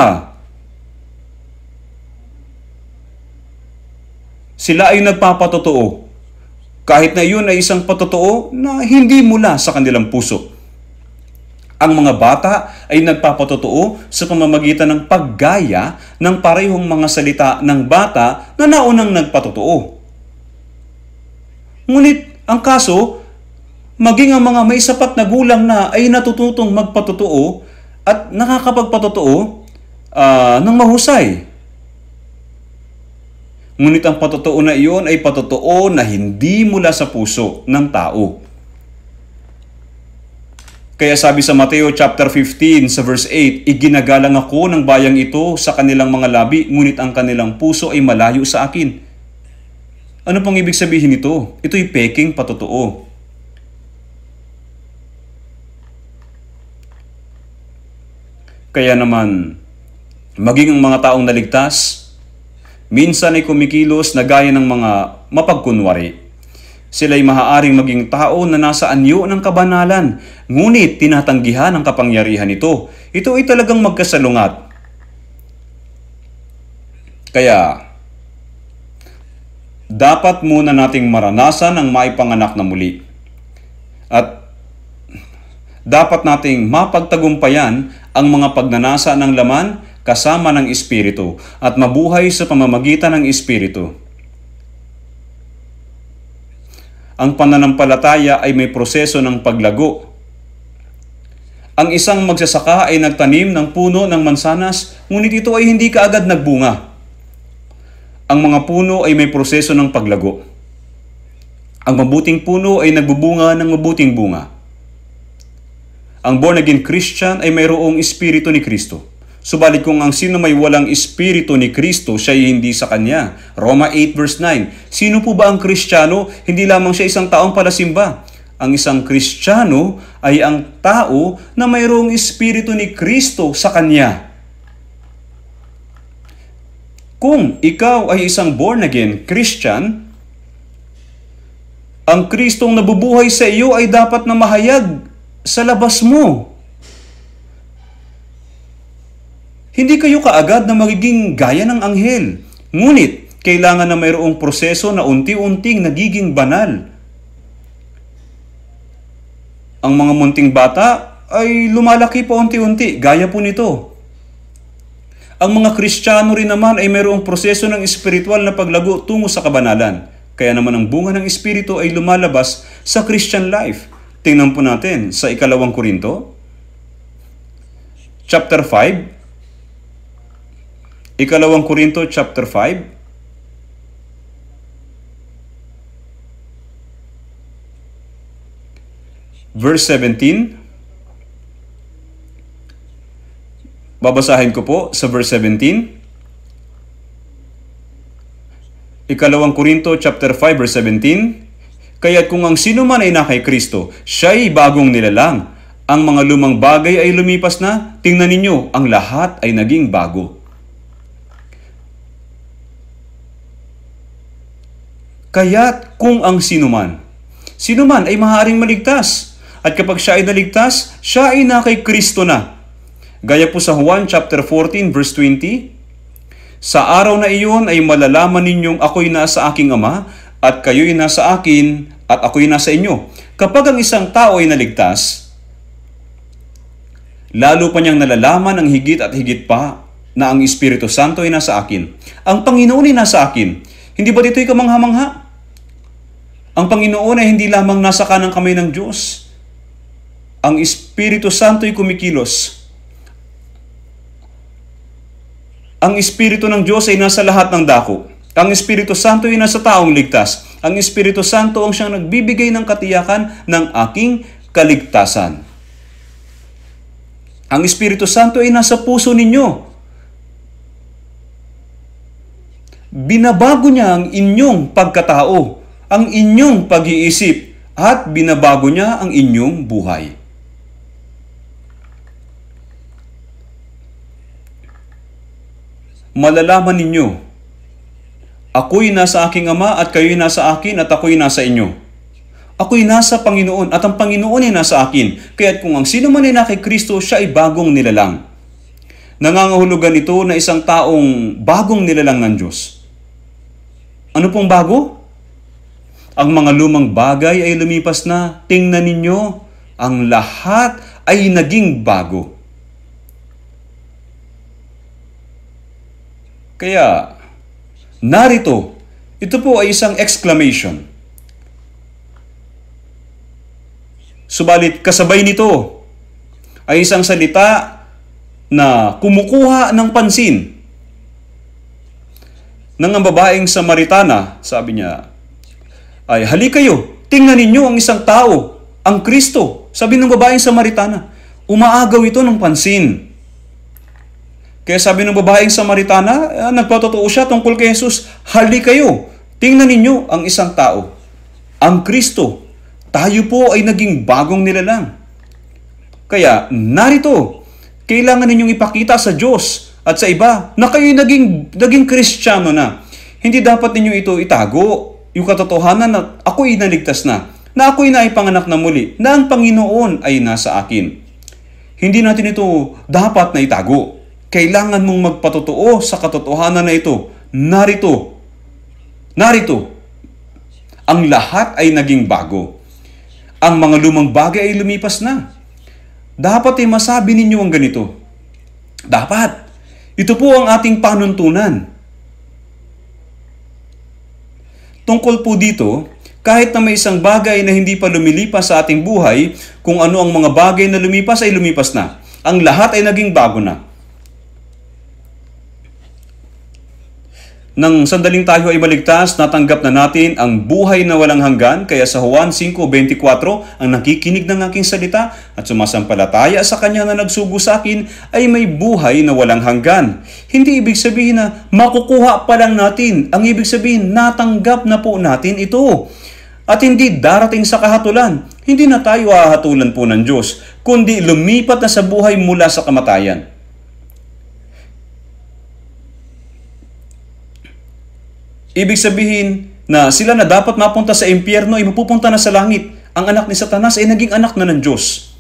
sila ay nagpapatotoo, kahit na iyon ay isang patotoo na hindi mula sa kanilang puso. Ang mga bata ay nagpapatotoo sa pamamagitan ng paggaya ng parehong mga salita ng bata na naunang nagpatotoo. Ngunit ang kaso, maging ang mga may sapat na gulang na ay natututong magpatotoo at nakakapagpatotoo uh, ng mahusay. Ngunit ang patotoo na iyon ay patotoo na hindi mula sa puso ng tao. Kaya sabi sa Mateo chapter fifteen sa verse eight, iginagalang ako ng bayang ito sa kanilang mga labi, ngunit ang kanilang puso ay malayo sa akin. Ano pong ibig sabihin nito? Ito'y peking patotoo. Kaya naman, maging ang mga taong naligtas, minsan ay kumikilos na gaya ng mga mapagkunwari. Sila'y maaaring maging tao na nasa anyo ng kabanalan, ngunit tinatanggihan ang kapangyarihan nito. Ito ay talagang magkasalungat. Kaya, dapat muna nating maranasan ang maipanganak na muli. At dapat nating mapagtagumpayan ang mga pagnanasa ng laman kasama ng Espiritu at mabuhay sa pamamagitan ng Espiritu. Ang pananampalataya ay may proseso ng paglago. Ang isang magsasaka ay nagtanim ng puno ng mansanas, ngunit ito ay hindi kaagad nagbunga. Ang mga puno ay may proseso ng paglago. Ang mabuting puno ay nagbubunga ng mabuting bunga. Ang born-again Christian ay mayroong Espiritu ni Kristo. Subalit kung ang sino may walang Espiritu ni Kristo, siya ay hindi sa Kanya. Roma eight verse nine. Sino po ba ang Kristiyano? Hindi lamang siya isang taong palasimba. Ang isang Kristiyano ay ang tao na mayroong Espiritu ni Kristo sa Kanya. Kung ikaw ay isang born-again Christian, ang Kristong nabubuhay sa iyo ay dapat na mahayag sa labas mo. Hindi kayo kaagad na magiging gaya ng anghel. Ngunit, kailangan na mayroong proseso na unti-unting nagiging banal. Ang mga munting bata ay lumalaki pa unti-unti, gaya po nito. Ang mga Kristiyano rin naman ay mayroong proseso ng espiritual na paglago tungo sa kabanalan. Kaya naman ang bunga ng Espiritu ay lumalabas sa Christian life. Tingnan po natin sa ikalawang Korinto, chapter five, Ikalawang Korinto chapter five. Verse seventeen. Babasahin ko po sa verse seventeen. Ikalawang Korinto chapter five verse seventeen. Kaya't kung ang sino man ay na kay Kristo, siya'y bagong nilalang. Ang mga lumang bagay ay lumipas na. Tingnan ninyo, ang lahat ay naging bago. Kaya't kung ang sinuman, sinuman ay maaaring maligtas. At kapag siya ay naligtas, siya ay na kay Kristo na. Gaya po sa Juan chapter fourteen verse twenty, sa araw na iyon ay malalaman ninyong ako'y nasa aking Ama, at kayo'y nasa akin, at ako'y nasa inyo. Kapag ang isang tao ay naligtas, lalo pa niyang nalalaman ang higit at higit pa na ang Espiritu Santo ay nasa akin. Ang Panginoon ay nasa akin. Hindi ba dito'y kamangha-mangha? Ang Panginoon ay hindi lamang nasa kanang kamay ng Diyos. Ang Espiritu Santo ay kumikilos. Ang Espiritu ng Diyos ay nasa lahat ng dako. Ang Espiritu Santo ay nasa taong ligtas. Ang Espiritu Santo ang siyang nagbibigay ng katiyakan ng aking kaligtasan. Ang Espiritu Santo ay nasa puso ninyo. Binabago niya ang inyong pagkatao, ang inyong pag-iisip, at binabago niya ang inyong buhay. Malalaman ninyo, ako'y nasa aking Ama at kayo'y nasa akin at ako'y nasa inyo. Ako'y nasa Panginoon at ang Panginoon ay nasa akin. Kaya't kung ang sino man ay na kay Kristo, siya ay bagong nilalang. Nangangahulugan ito na isang taong bagong nilalang ng Diyos. Ano pong bago? Ang mga lumang bagay ay lumipas na. Tingnan ninyo, ang lahat ay naging bago. Kaya, narito, ito po ay isang exclamation. Subalit kasabay nito ay isang salita na kumukuha ng pansin. Nang ang babaeng Samaritana, sabi niya, ay halika kayo, tingnan ninyo ang isang tao, ang Kristo. Sabi ng babaeng Samaritana, umaagaw ito ng pansin. Kaya sabi ng babaeng Samaritana, ah, nagpatotoo siya tungkol kay Jesus, halika kayo, tingnan ninyo ang isang tao, ang Kristo. Tayo po ay naging bagong nilalang. Kaya narito, Kailangan ninyong ipakita sa Diyos at sa iba na kayo'y naging, naging Kristiyano na. Hindi dapat ninyo ito itago, yung katotohanan na ako'y naligtas na, na ako'y naipanganak na muli, na ang Panginoon ay nasa akin. Hindi natin ito dapat na itago. Kailangan mong magpatotoo sa katotohanan na ito. Narito, narito, ang lahat ay naging bago. Ang mga lumang bagay ay lumipas na. Dapat ay masabi ninyo ang ganito. Dapat. Ito po ang ating panuntunan. Tungkol po dito, kahit na may isang bagay na hindi pa lumilipas sa ating buhay, kung ano ang mga bagay na lumipas ay lumipas na. Ang lahat ay naging bago na. Nang sandaling tayo ay maligtas, natanggap na natin ang buhay na walang hanggan, kaya sa Juan five twenty-four, ang nakikinig ng aking salita at sumasampalataya sa Kanya na nagsugo sa akin ay may buhay na walang hanggan. Hindi ibig sabihin na makukuha pa lang natin. Ang ibig sabihin, natanggap na po natin ito. At hindi darating sa kahatulan. Hindi na tayo hahatulan po ng Diyos, kundi lumipat na sa buhay mula sa kamatayan. Ibig sabihin na sila na dapat mapunta sa impyerno ay mapupunta na sa langit. Ang anak ni Satanas ay naging anak na ng Diyos.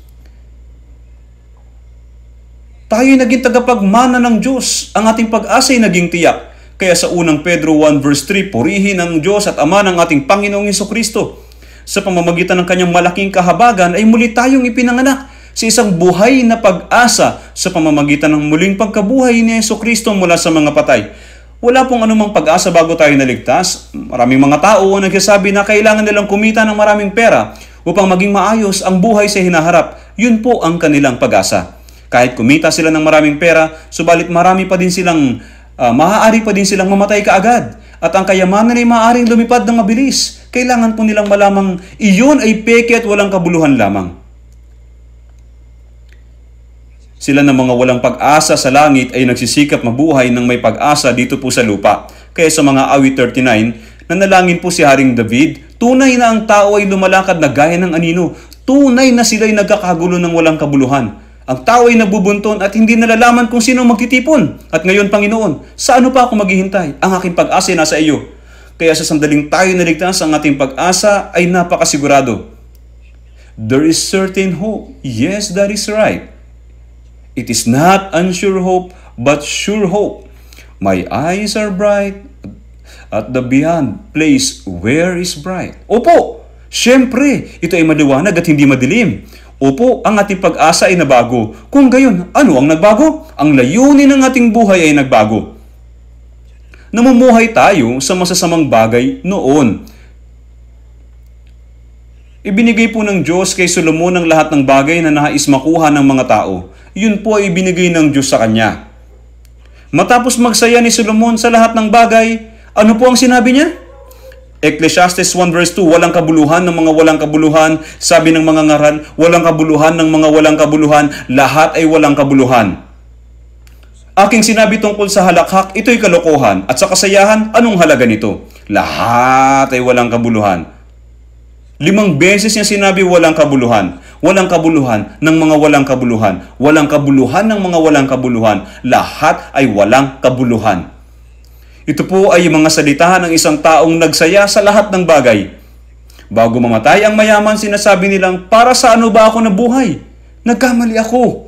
Tayo ay naging tagapagmana ng Diyos. Ang ating pag-asa ay naging tiyak. Kaya sa unang Pedro one verse three, purihin ang Diyos at Ama ng ating Panginoong Hesukristo. Sa pamamagitan ng kanyang malaking kahabagan ay muli tayong ipinanganak sa isang buhay na pag-asa sa pamamagitan ng muling pagkabuhay ni Hesukristo mula sa mga patay. Wala pong anumang pag-asa bago tayo naligtas. Maraming mga tao ang nagsasabi na kailangan nilang kumita ng maraming pera upang maging maayos ang buhay sa hinaharap. Yun po ang kanilang pag-asa. Kahit kumita sila ng maraming pera, subalit marami pa din silang, uh, maaari pa din silang mamatay kaagad. At ang kayamanan ay maaaring lumipad ng mabilis. Kailangan po nilang malamang iyon ay peke at walang kabuluhan lamang. Sila ng mga walang pag-asa sa langit ay nagsisikap mabuhay ng may pag-asa dito po sa lupa. Kaya sa mga awit thirty-nine, nanalangin po si Haring David, tunay na ang tao ay lumalakad na gaya ng anino. Tunay na sila ay nagkakagulo ng walang kabuluhan. Ang tao ay nagbubunton at hindi nalalaman kung sino magtitipon. At ngayon, Panginoon, sa ano pa ako maghihintay? Ang aking pag-asa ay nasa iyo. Kaya sa sandaling tayo naligtas, ang ating pag-asa ay napakasigurado. There is certain hope. Yes, that is right. It is not unsure hope, but sure hope. My eyes are bright at the beyond place where is bright. Opo, syempre, ito ay maliwanag at hindi madilim. Opo, ang ating pag-asa ay nabago. Kung gayon, ano ang nagbago? Ang layunin ng ating buhay ay nagbago. Namumuhay tayo sa masasamang bagay noon. Ibinigay po ng Diyos kay Solomon ang lahat ng bagay na nais makuha ng mga tao. Yun po ay ibinigay ng Diyos sa kanya. Matapos magsaya ni Solomon sa lahat ng bagay, ano po ang sinabi niya? Ecclesiastes one verse two, walang kabuluhan ng mga walang kabuluhan, sabi ng mga ngaral, walang kabuluhan ng mga walang kabuluhan, lahat ay walang kabuluhan. Aking sinabi tungkol sa halakhak, ito'y kalokohan, at sa kasayahan, anong halaga nito? Lahat ay walang kabuluhan. Limang beses niya sinabi walang kabuluhan. Walang kabuluhan ng mga walang kabuluhan. Walang kabuluhan ng mga walang kabuluhan. Lahat ay walang kabuluhan. Ito po ay mga salita ng isang taong nagsaya sa lahat ng bagay. Bago mamatay ang mayaman, sinasabi nilang, para sa ano ba ako nabuhay? Nagkamali ako.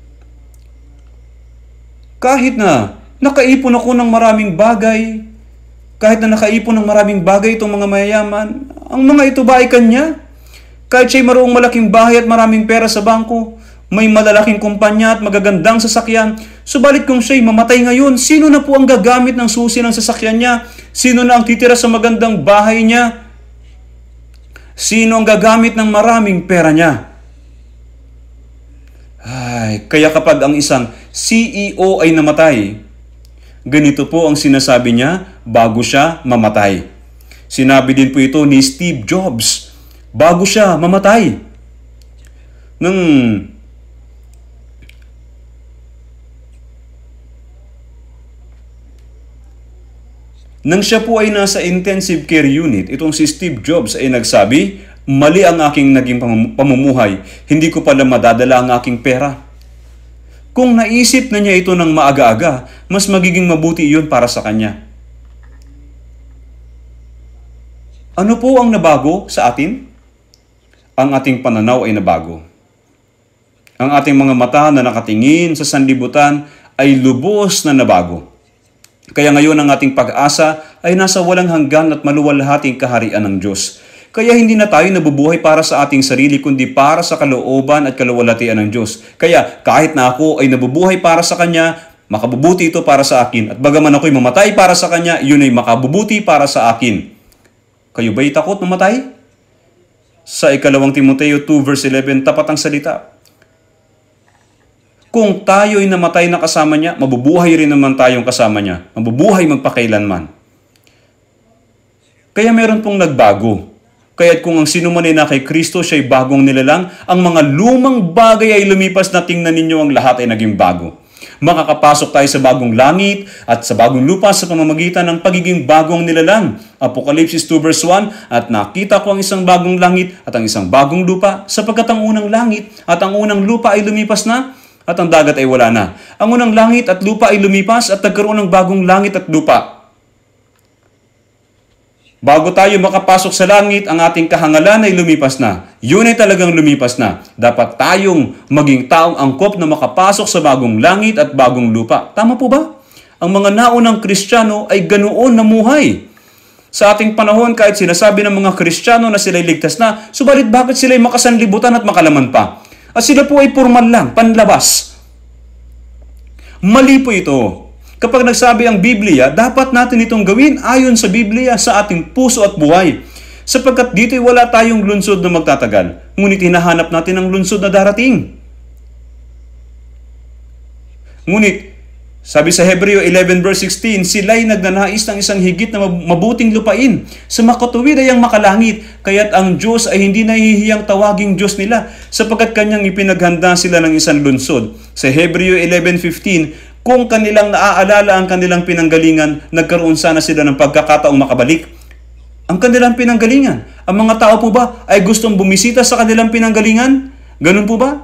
Kahit na nakaipon ako ng maraming bagay, kahit na nakaipon ng maraming bagay itong mga mayayaman, ang mga ito ba ay kanya? Kahit siya'y mayroong malaking bahay at maraming pera sa bangko, may malalaking kumpanya at magagandang sasakyan, subalit kung siya'y mamatay ngayon, sino na po ang gagamit ng susi ng sasakyan niya? Sino na ang titira sa magandang bahay niya? Sino ang gagamit ng maraming pera niya? Ay, kaya kapag ang isang C E O ay namatay, ganito po ang sinasabi niya bago siya mamatay. Sinabi din po ito ni Steve Jobs bago siya mamatay. Nang Nang siya po ay nasa intensive care unit, itong si Steve Jobs ay nagsabi, mali ang aking naging pamumuhay. Hindi ko pala madadala ang aking pera. Kung naisip na niya ito ng maaga-aga, mas magiging mabuti iyon para sa kanya. Ano po ang nabago sa atin? Ang ating pananaw ay nabago. Ang ating mga mata na nakatingin sa sanlibutan ay lubos na nabago. Kaya ngayon ang ating pag-asa ay nasa walang hanggan at maluwalhating kaharian ng Diyos. Kaya hindi na tayo nabubuhay para sa ating sarili, kundi para sa kalooban at kaluwalhatian ng Diyos. Kaya kahit na ako ay nabubuhay para sa Kanya, makabubuti ito para sa akin. At bagaman ako'y mamatay para sa Kanya, yun ay makabubuti para sa akin. Kayo ba'y takot mamatay? Sa ikalawang Timoteo two verse eleven, tapat ang salita. Kung tayo'y namatay na kasama niya, mabubuhay rin naman tayong kasama niya. Mabubuhay magpakailanman. Kaya meron pong nagbago. Kaya't kung ang sino man ay na kay Kristo, siya'y bagong nilalang, ang mga lumang bagay ay lumipas na tingnan ninyo ang lahat ay naging bago. Makakapasok tayo sa bagong langit at sa bagong lupa sa pamamagitan ng pagiging bagong nilalang. Apocalypse two verse one, at nakita ko ang isang bagong langit at ang isang bagong lupa, sapagkat ang unang langit at ang unang lupa ay lumipas na, at ang dagat ay wala na. Ang unang langit at lupa ay lumipas at nagkaroon ng bagong langit at lupa. Bago tayo makapasok sa langit, ang ating kahangalan ay lumipas na. Yun ay talagang lumipas na. Dapat tayong maging taong angkop na makapasok sa bagong langit at bagong lupa. Tama po ba? Ang mga naunang Kristiyano ay ganoon namuhay. Sa ating panahon, kahit sinasabi ng mga Kristiyano na sila'y ligtas na, subalit bakit sila'y makasanlibutan at makalaman pa? At sila po ay formal lang, panlabas. Mali po ito. Kapag nagsabi ang Biblia, dapat natin itong gawin ayon sa Biblia sa ating puso at buhay. Sapagkat dito'y wala tayong lunsod na magtatagal. Ngunit hinahanap natin ang lunsod na darating. Ngunit, sabi sa Hebreo eleven verse sixteen, sila'y nagnanais ng isang higit na mabuting lupain. Sa makatuwid ay ang makalangit, kaya't ang Diyos ay hindi nahihiyang tawaging Diyos nila, sapagkat kanyang ipinaghanda sila ng isang lunsod. Sa Hebreo eleven fifteen, kung kanilang naaalala ang kanilang pinanggalingan, nagkaroon sana sila ng pagkakataong makabalik. Ang kanilang pinanggalingan. Ang mga tao po ba ay gustong bumisita sa kanilang pinanggalingan? Ganun po ba?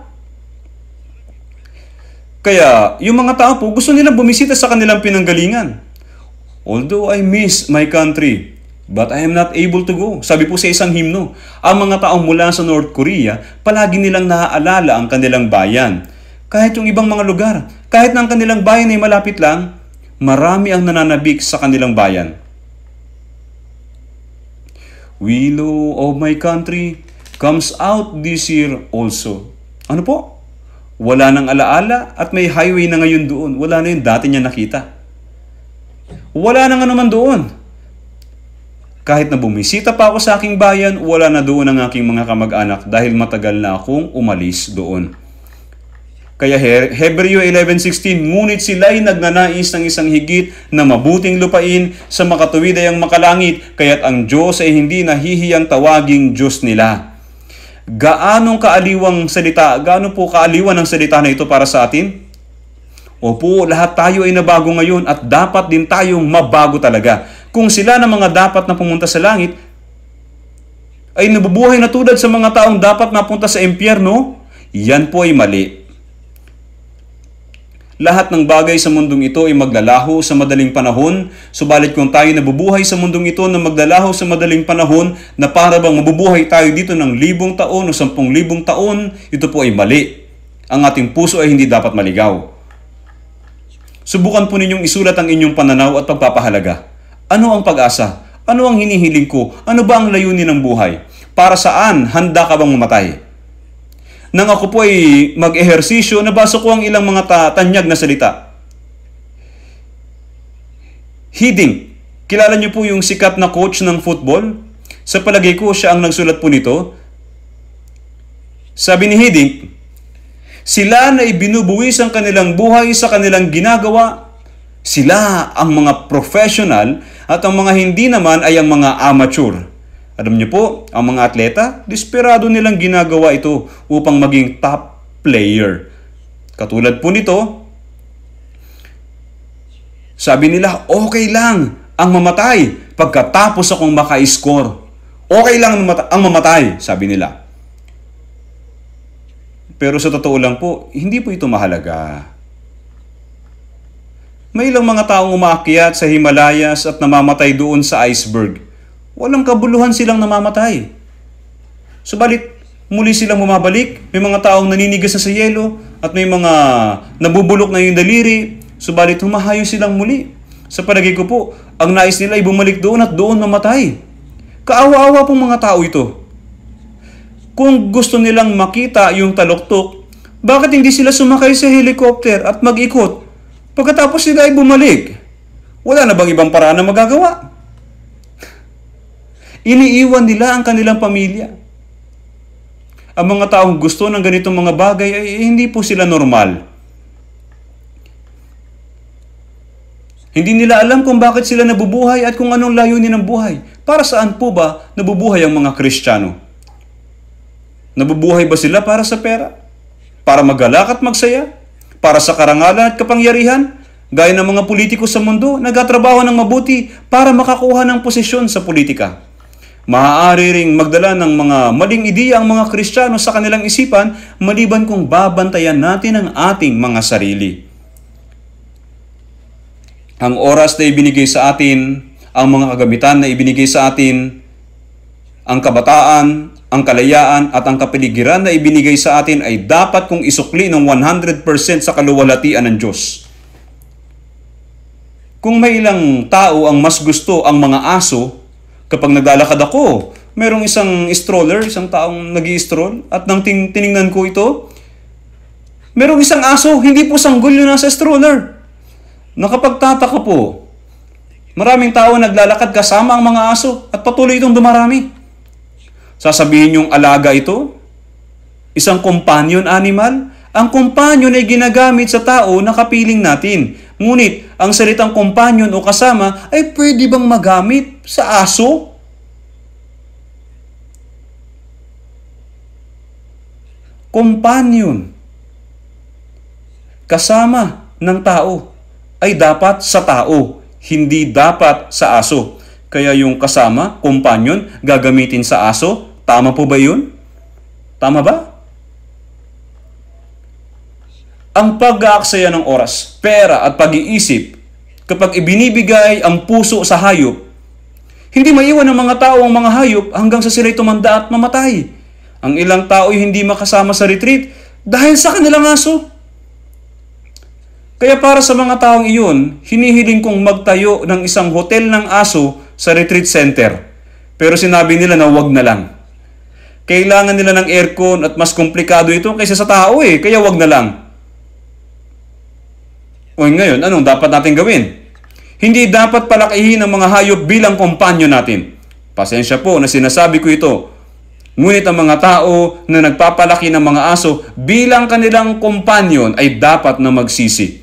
Kaya, yung mga tao po, gusto nilang bumisita sa kanilang pinanggalingan. Although I miss my country, but I am not able to go. Sabi po sa isang himno, ang mga taong mula sa North Korea, palagi nilang naaalala ang kanilang bayan. Kahit yung ibang mga lugar, kahit na ang kanilang bayan ay malapit lang, marami ang nananabik sa kanilang bayan. Willow of my country comes out this year also. Ano po? Wala nang alaala at may highway na ngayon doon. Wala na yung dati niya nakita. Wala nang anuman doon. Kahit na bumisita pa ako sa aking bayan, wala na doon ang aking mga kamag-anak dahil matagal na akong umalis doon. Kaya Hebreo eleven sixteen, ngunit sila'y nagnanais ng isang higit na mabuting lupain, sa makatuwid ay ang makalangit, kaya't ang Diyos ay hindi nahihiyang tawaging Diyos nila. Gaanong kaaliwang salita, gaano po kaaliwan ang salita na ito para sa atin? Opo, lahat tayo ay nabago ngayon at dapat din tayong mabago talaga. Kung sila na mga dapat na pumunta sa langit ay nabubuhay na tulad sa mga taong dapat napunta sa impyerno, yan po ay mali. Lahat ng bagay sa mundong ito ay maglalaho sa madaling panahon, subalit kung tayo nabubuhay sa mundong ito na maglalaho sa madaling panahon na para bang mabubuhay tayo dito ng libong taon o sampung libong taon, ito po ay mali. Ang ating puso ay hindi dapat maligaw. Subukan po ninyong isulat ang inyong pananaw at pagpapahalaga. Ano ang pag-asa? Ano ang hinihiling ko? Ano ba ang layunin ng buhay? Para saan handa ka bang mamatay? Nang ako po ay mag-ehersisyo, nabasa ko ang ilang mga tanyag na salita. Hiddink. Kilala niyo po yung sikat na coach ng football? Sa palagay ko, siya ang nagsulat po nito. Sabi ni Hiddink, sila na ibinubuwis ang kanilang buhay sa kanilang ginagawa. Sila ang mga professional at ang mga hindi naman ay ang mga amateur. Alam niyo po, ang mga atleta, desperado nilang ginagawa ito upang maging top player. Katulad po nito, sabi nila, okay lang ang mamatay pagkatapos akong maka-score. Okay lang ang mamatay, sabi nila. Pero sa totoo lang po, hindi po ito mahalaga. May ilang mga taong umaakyat sa Himalayas at namamatay doon sa iceberg. Walang kabuluhan silang namamatay. Subalit, muli silang bumabalik. May mga taong naninigas na sa yelo at may mga nabubulok na yung daliri. Subalit, humahayo silang muli. Sa palagay ko po, ang nais nila ay bumalik doon at doon mamatay. Kaawa-awa pong mga tao ito. Kung gusto nilang makita yung taluktok, bakit hindi sila sumakay sa helicopter at mag-ikot? Pagkatapos sila ay bumalik, wala na bang ibang paraan na magagawa? Iniiwan nila ang kanilang pamilya. Ang mga taong gusto ng ganitong mga bagay ay hindi po sila normal. Hindi nila alam kung bakit sila nabubuhay at kung anong layunin ng buhay. Para saan po ba nabubuhay ang mga Kristiyano? Nabubuhay ba sila para sa pera? Para magalak at magsaya? Para sa karangalan at kapangyarihan? Gaya ng mga politiko sa mundo, nagtatrabaho ng mabuti para makakuha ng posisyon sa politika. Maaari ring magdala ng mga maling ideya ang mga Kristiyano sa kanilang isipan maliban kung babantayan natin ang ating mga sarili. Ang oras na ibinigay sa atin, ang mga kagamitan na ibinigay sa atin, ang kabataan, ang kalayaan at ang kapaligiran na ibinigay sa atin ay dapat kong isukli ng one hundred percent sa kaluwalhatian ng Diyos. Kung may ilang tao ang mas gusto ang mga aso, kapag naglalakad ako, merong isang stroller, isang taong nag-i-stroll, at nang ting- tiningnan ko ito, merong isang aso, hindi po sanggol yun nasa stroller. Nakapagtataka po, maraming tao naglalakad kasama ang mga aso at patuloy itong dumarami. Sasabihin yung alaga ito, isang companion animal. Ang companion ay ginagamit sa tao na kapiling natin. Ngunit, ang salitang companion o kasama ay pwede bang magamit sa aso? Companion, kasama ng tao, ay dapat sa tao, hindi dapat sa aso. Kaya yung kasama, companion, gagamitin sa aso. Tama po ba yun? Tama ba? Ang pag-aaksaya ng oras, pera at pag-iisip, kapag ibinibigay ang puso sa hayop, hindi maiwan ng mga tao ang mga hayop hanggang sa sila'y tumanda at mamatay. Ang ilang tao ay hindi makasama sa retreat dahil sa kanilang aso. Kaya para sa mga taong iyon, hinihiling kong magtayo ng isang hotel ng aso sa retreat center. Pero sinabi nila na wag na lang. Kailangan nila ng aircon at mas komplikado ito kaysa sa tao eh, kaya wag na lang. O ngayon, anong dapat natin gawin? Hindi dapat palakihin ang mga hayop bilang kompanyo natin. Pasensya po na sinasabi ko ito. Ngunit ang mga tao na nagpapalaki ng mga aso bilang kanilang kompanyon ay dapat na magsisi.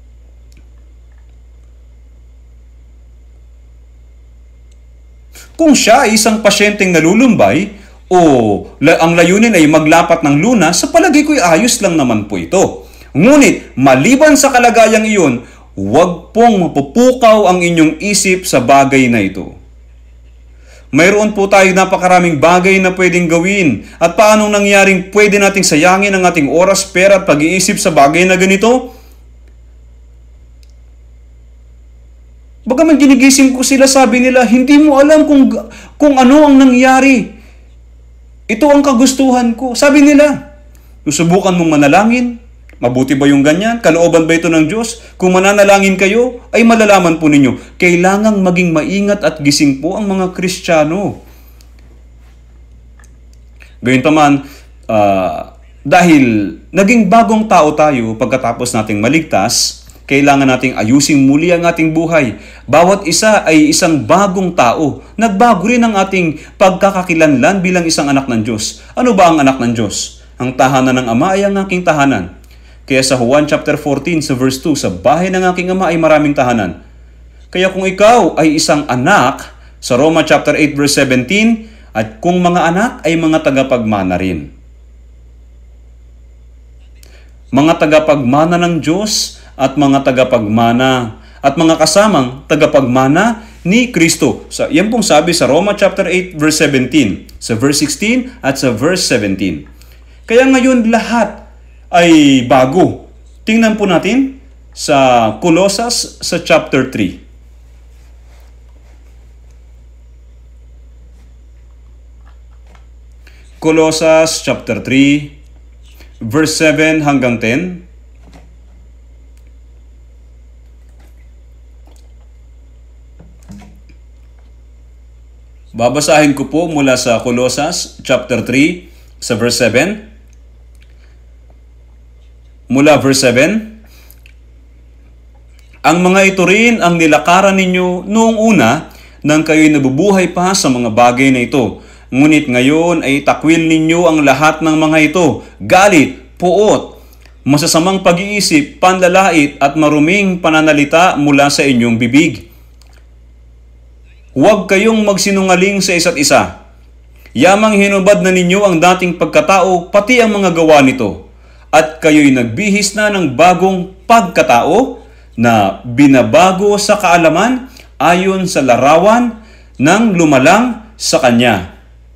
Kung siya ay isang pasyenteng nalulumbay, o ang layunin ay maglapat ng luna, sa palagay ko'y ayos lang naman po ito. Ngunit, maliban sa kalagayang iyon, huwag pong mapupukaw ang inyong isip sa bagay na ito. Mayroon po tayong napakaraming bagay na pwedeng gawin. At paanong nangyaring pwede nating sayangin ang ating oras, pera at pag-iisip sa bagay na ganito? Bagaman ginigising ko sila, sabi nila, hindi mo alam kung, kung ano ang nangyari. Ito ang kagustuhan ko. Sabi nila, susubukan mong manalangin? Mabuti ba yung ganyan? Kalooban ba ito ng Diyos? Kung mananalangin kayo, ay malalaman po ninyo. Kailangang maging maingat at gising po ang mga Kristiyano. Gayunpaman, uh, dahil naging bagong tao tayo pagkatapos nating maligtas, kailangan nating ayusin muli ang ating buhay. Bawat isa ay isang bagong tao. Nagbago rin ang ating pagkakakilanlan bilang isang anak ng Diyos. Ano ba ang anak ng Diyos? Ang tahanan ng Ama ay ang aking tahanan. Kaya sa Juan chapter fourteen sa verse two, sa bahay ng aking Ama ay maraming tahanan. Kaya kung ikaw ay isang anak, sa Roma chapter eight verse seventeen, at kung mga anak ay mga tagapagmana rin. Mga tagapagmana ng Diyos at mga tagapagmana at mga kasamang tagapagmana ni Kristo. So, yan pong sabi sa Roma chapter eight verse seventeen, sa verse sixteen at sa verse seventeen. Kaya ngayon lahat ay bago. Tingnan po natin, sa Colosas sa chapter three. Colosas chapter three, verse seven hanggang ten. Babasahin ko po mula sa Colosas chapter three sa verse seven. Mula verse seven. Ang mga ito rin ang nilakaran ninyo noong una nang kayo'y nabubuhay pa sa mga bagay na ito. Ngunit ngayon ay takwil ninyo ang lahat ng mga ito: galit, puot, masasamang pag-iisip, panlalait at maruming pananalita mula sa inyong bibig. Huwag kayong magsinungaling sa isa't isa. Yamang hinubad na ninyo ang dating pagkatao, pati ang mga gawa nito. At kayo'y nagbihis na ng bagong pagkatao na binabago sa kaalaman ayon sa larawan ng lumalang sa Kanya.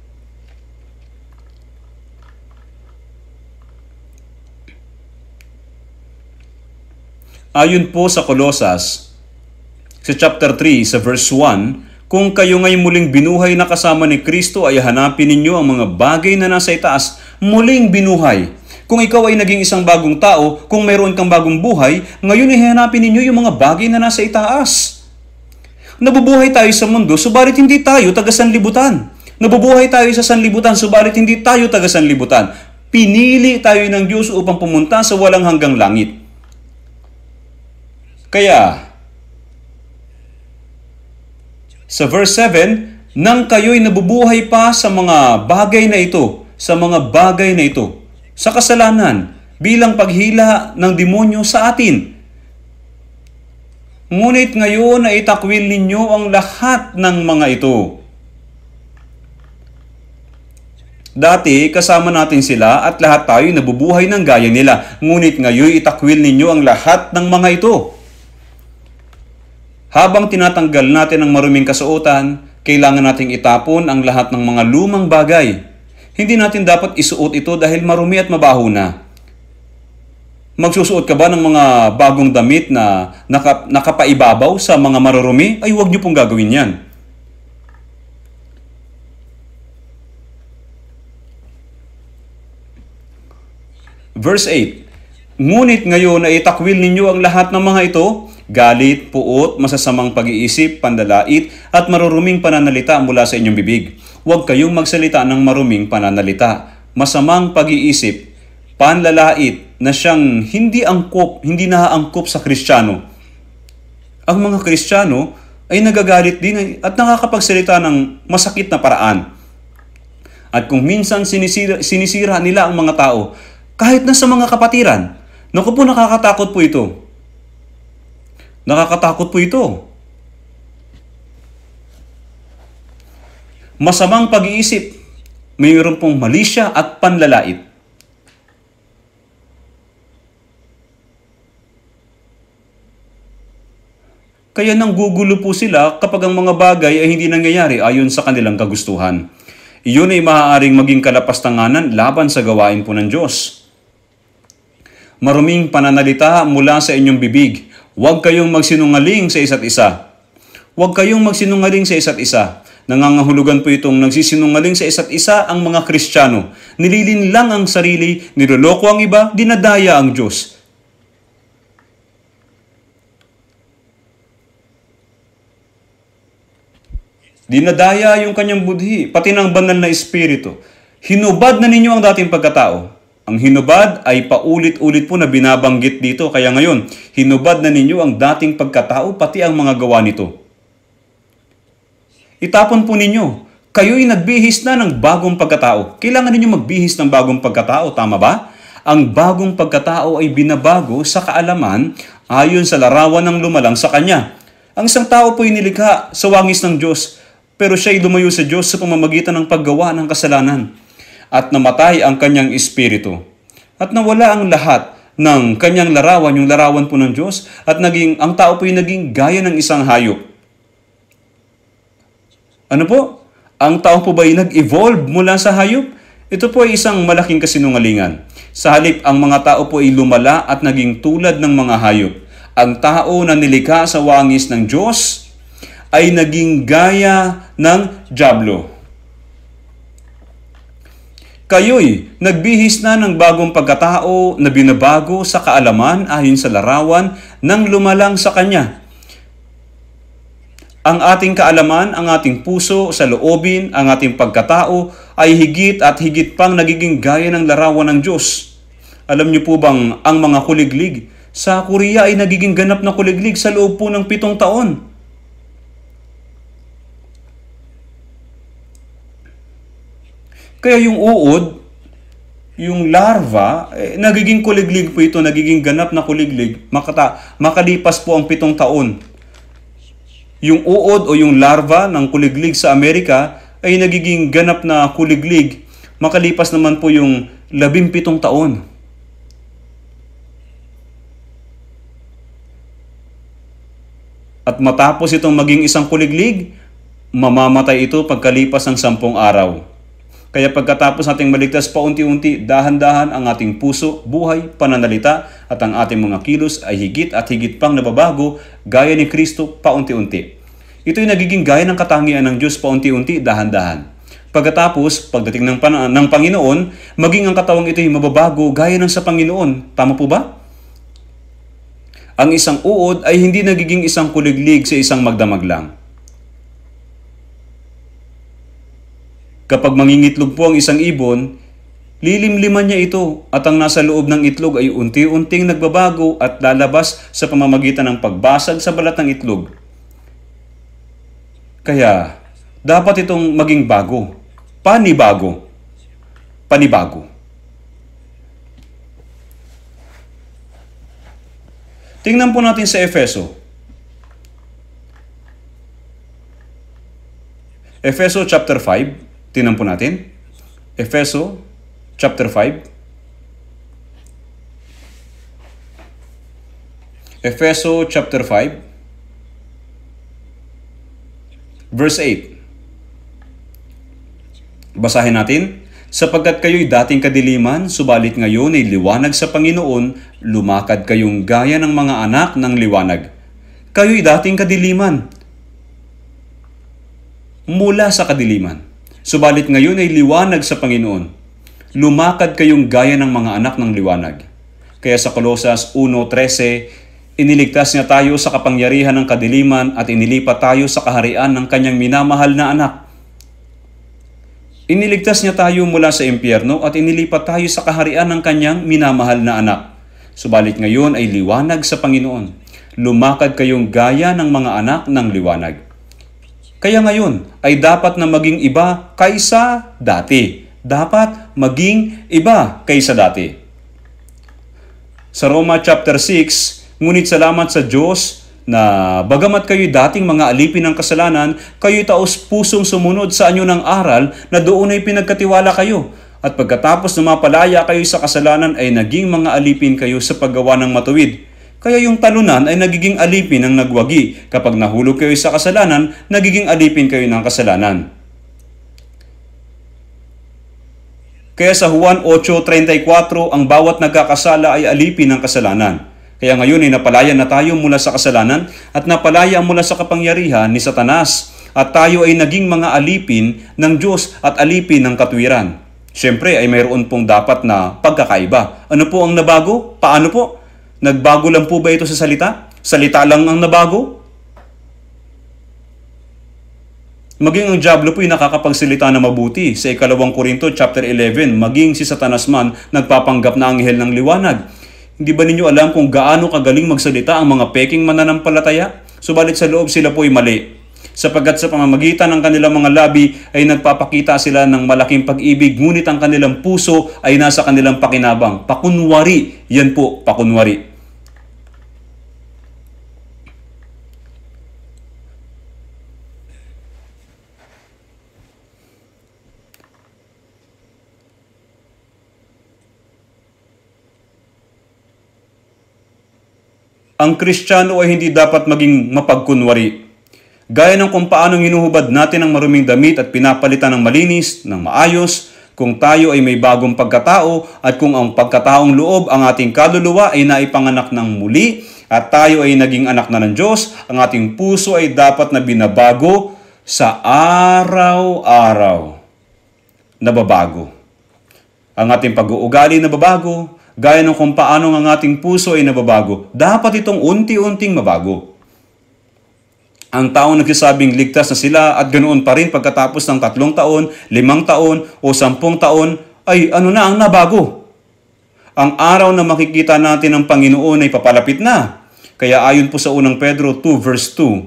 Ayon po sa Colosas, sa chapter three, sa verse one, kung kayo ngay muling binuhay na kasama ni Kristo, ay hanapin ninyo ang mga bagay na nasa itaas, muling binuhay. Kung ikaw ay naging isang bagong tao, kung mayroon kang bagong buhay, ngayon ay hanapin ninyo yung mga bagay na nasa itaas. Nabubuhay tayo sa mundo, subalit hindi tayo taga-sanlibutan. Nabubuhay tayo sa sanlibutan, subalit hindi tayo taga-sanlibutan. Pinili tayo ng Diyos upang pumunta sa walang hanggang langit. Kaya, sa verse seven, nang kayo'y nabubuhay pa sa mga bagay na ito, sa mga bagay na ito, sa kasalanan, bilang paghila ng demonyo sa atin. Ngunit ngayon ay itakwil ninyo ang lahat ng mga ito. Dati, kasama natin sila at lahat tayo nabubuhay ng gaya nila. Ngunit ngayon itakwil ninyo ang lahat ng mga ito. Habang tinatanggal natin ang maruming kasuotan, kailangan nating itapon ang lahat ng mga lumang bagay. Hindi natin dapat isuot ito dahil marumi at mabaho na. Magsusuot ka ba ng mga bagong damit na naka, nakapaibabaw sa mga marurumi? Ay, huwag niyo pong gagawin yan. Verse eight, ngunit ngayon ay itakwil ninyo ang lahat ng mga ito: galit, puot, masasamang pag-iisip, pandalait, at maruruming pananalita mula sa inyong bibig. Huwag kayong magsalita ng maruming pananalita, masamang pag-iisip, panlalait na siyang hindi angkop, hindi naaangkop sa Kristiyano. Ang mga Kristiyano ay nagagalit din at nakakapagsalita ng masakit na paraan. At kung minsan sinisira, sinisira nila ang mga tao, kahit na sa mga kapatiran, naku po, nakakatakot po ito. Nakakatakot po ito. Masamang pag-iisip, mayroon pong malisya at panlalait. Kaya nang gugulo po sila kapag ang mga bagay ay hindi nangyayari ayon sa kanilang kagustuhan. Iyon ay maaaring maging kalapastanganan laban sa gawain po ng Diyos. Maruming pananalita mula sa inyong bibig. Huwag kayong magsinungaling sa isa't isa. Huwag kayong magsinungaling sa isa't isa. Nangangahulugan po itong nagsisinungaling sa isa't isa ang mga Kristiyano. Nililin lang ang sarili, niloloko ang iba, dinadaya ang Diyos. Dinadaya yung kanyang budhi, pati ng banal na espiritu. Hinubad na ninyo ang dating pagkatao. Ang hinubad ay paulit-ulit po na binabanggit dito. Kaya ngayon, hinubad na ninyo ang dating pagkatao, pati ang mga gawa nito. Itapon po ninyo. Kayo'y nagbihis na ng bagong pagkatao. Kailangan ninyo magbihis ng bagong pagkatao, tama ba? Ang bagong pagkatao ay binabago sa kaalaman ayon sa larawan ng lumalang sa Kanya. Ang isang tao po ay nilikha sa wangis ng Diyos, pero siya'y lumayo sa Diyos sa pamamagitan ng paggawa ng kasalanan. At namatay ang kanyang espiritu. At nawala ang lahat ng kanyang larawan, yung larawan po ng Diyos, at naging, ang tao po ay naging gaya ng isang hayop. Ano po? Ang tao po ba ay nag-evolve mula sa hayop? Ito po ay isang malaking kasinungalingan. Sa halip, ang mga tao po ay lumala at naging tulad ng mga hayop. Ang tao na nilikha sa wangis ng Diyos ay naging gaya ng dyablo. Kayo'y nagbihis na ng bagong pagkatao na binabago sa kaalaman ayon sa larawan ng lumalang sa Kanya. Ang ating kaalaman, ang ating puso sa loobin, ang ating pagkatao ay higit at higit pang nagiging gaya ng larawan ng Diyos. Alam niyo po bang ang mga kuliglig sa Korea ay nagiging ganap na kuliglig sa loob po ng pitong taon? Kaya yung uod, yung larva, eh, nagiging kuliglig po ito, nagiging ganap na kuliglig, makata, makalipas po ang pitong taon. Yung uod o yung larva ng kuliglig sa Amerika ay nagiging ganap na kuliglig, makalipas naman po yung labing pitong taon. At matapos itong maging isang kuliglig, mamamatay ito pagkalipas ng sampung araw. Kaya pagkatapos nating maligtas paunti-unti, dahan-dahan ang ating puso, buhay, pananalita at ang ating mga kilos ay higit at higit pang nababago gaya ni Kristo paunti-unti. Ito'y nagiging gaya ng katangian ng Diyos paunti-unti, dahan-dahan. Pagkatapos, pagdating ng, pan- ng Panginoon, maging ang katawang ito'y mababago gaya ng sa Panginoon. Tama po ba? Ang isang uod ay hindi nagiging isang kuliglig sa isang magdamag lang. Kapag mangingitlog po ang isang ibon, lilimliman niya ito at ang nasa loob ng itlog ay unti-unting nagbabago at lalabas sa pamamagitan ng pagbasag sa balat ng itlog. Kaya, dapat itong maging bago. Panibago. Panibago. Tingnan po natin sa Efeso. Efeso chapter five. Tingnan po natin. Efeso chapter five. Efeso chapter five. Verse eight. Basahin natin. Sapagkat kayo'y dating kadiliman, subalit ngayon ay liwanag sa Panginoon, lumakad kayong gaya ng mga anak ng liwanag. Kayo'y dating kadiliman, mula sa kadiliman. Subalit ngayon ay liwanag sa Panginoon. Lumakad kayong gaya ng mga anak ng liwanag. Kaya sa Colosas one thirteen, iniligtas niya tayo sa kapangyarihan ng kadiliman at inilipat tayo sa kaharian ng kanyang minamahal na anak. Iniligtas niya tayo mula sa impyerno at inilipat tayo sa kaharian ng kanyang minamahal na anak. Subalit ngayon ay liwanag sa Panginoon. Lumakad kayong gaya ng mga anak ng liwanag. Kaya ngayon ay dapat na maging iba kaysa dati. Dapat maging iba kaysa dati. Sa Roma chapter six, ngunit salamat sa Diyos na bagamat kayo'y dating mga alipin ng kasalanan, kayo'y taos pusong sumunod sa anyo ng aral na doon ay pinagkatiwala kayo. At pagkatapos na mapalaya kayo sa kasalanan ay naging mga alipin kayo sa paggawa ng matuwid. Kaya yung talunan ay nagiging alipin ng nagwagi. Kapag nahulog kayo sa kasalanan, nagiging alipin kayo ng kasalanan. Kaya sa Juan eight thirty-four, ang bawat nagkakasala ay alipin ng kasalanan. Kaya ngayon ay napalaya na tayo mula sa kasalanan at napalaya mula sa kapangyarihan ni Satanas. At tayo ay naging mga alipin ng Diyos at alipin ng katwiran. Siyempre ay mayroon pong dapat na pagkakaiba. Ano po ang nabago? Paano po? Nagbago lang po ba ito sa salita? Salita lang ang nabago? Maging ang dyablo po ay nakakapagsalita na mabuti. Sa ikalawang Korinto chapter eleven, maging si Satanas man nagpapanggap na anghel ng liwanag. Hindi ba ninyo alam kung gaano kagaling magsalita ang mga peking mananampalataya? Subalit sa loob sila po ay mali. Sapagkat sa pamamagitan ng kanilang mga labi ay nagpapakita sila ng malaking pag-ibig, ngunit ang kanilang puso ay nasa kanilang pakinabang. Pakunwari. Yan po, pakunwari. Ang Kristiyano ay hindi dapat maging mapagkunwari. Gaya ng kung paanong hinuhubad natin ang maruming damit at pinapalitan ng malinis, ng maayos, Kung tayo ay may bagong pagkatao at kung ang pagkataong loob, ang ating kaluluwa ay naipanganak ng muli at tayo ay naging anak na ng Diyos, ang ating puso ay dapat na binabago sa araw-araw. Nababago. Ang ating pag-uugali nababago, gaya ng kung paano ang ating puso ay nababago. Dapat itong unti-unting mabago. Ang taong nagsasabing ligtas na sila at ganoon pa rin pagkatapos ng tatlong taon, limang taon o sampung taon, ay ano na ang nabago? Ang araw na makikita natin ng Panginoon ay papalapit na. Kaya ayon po sa unang Pedro two verse two,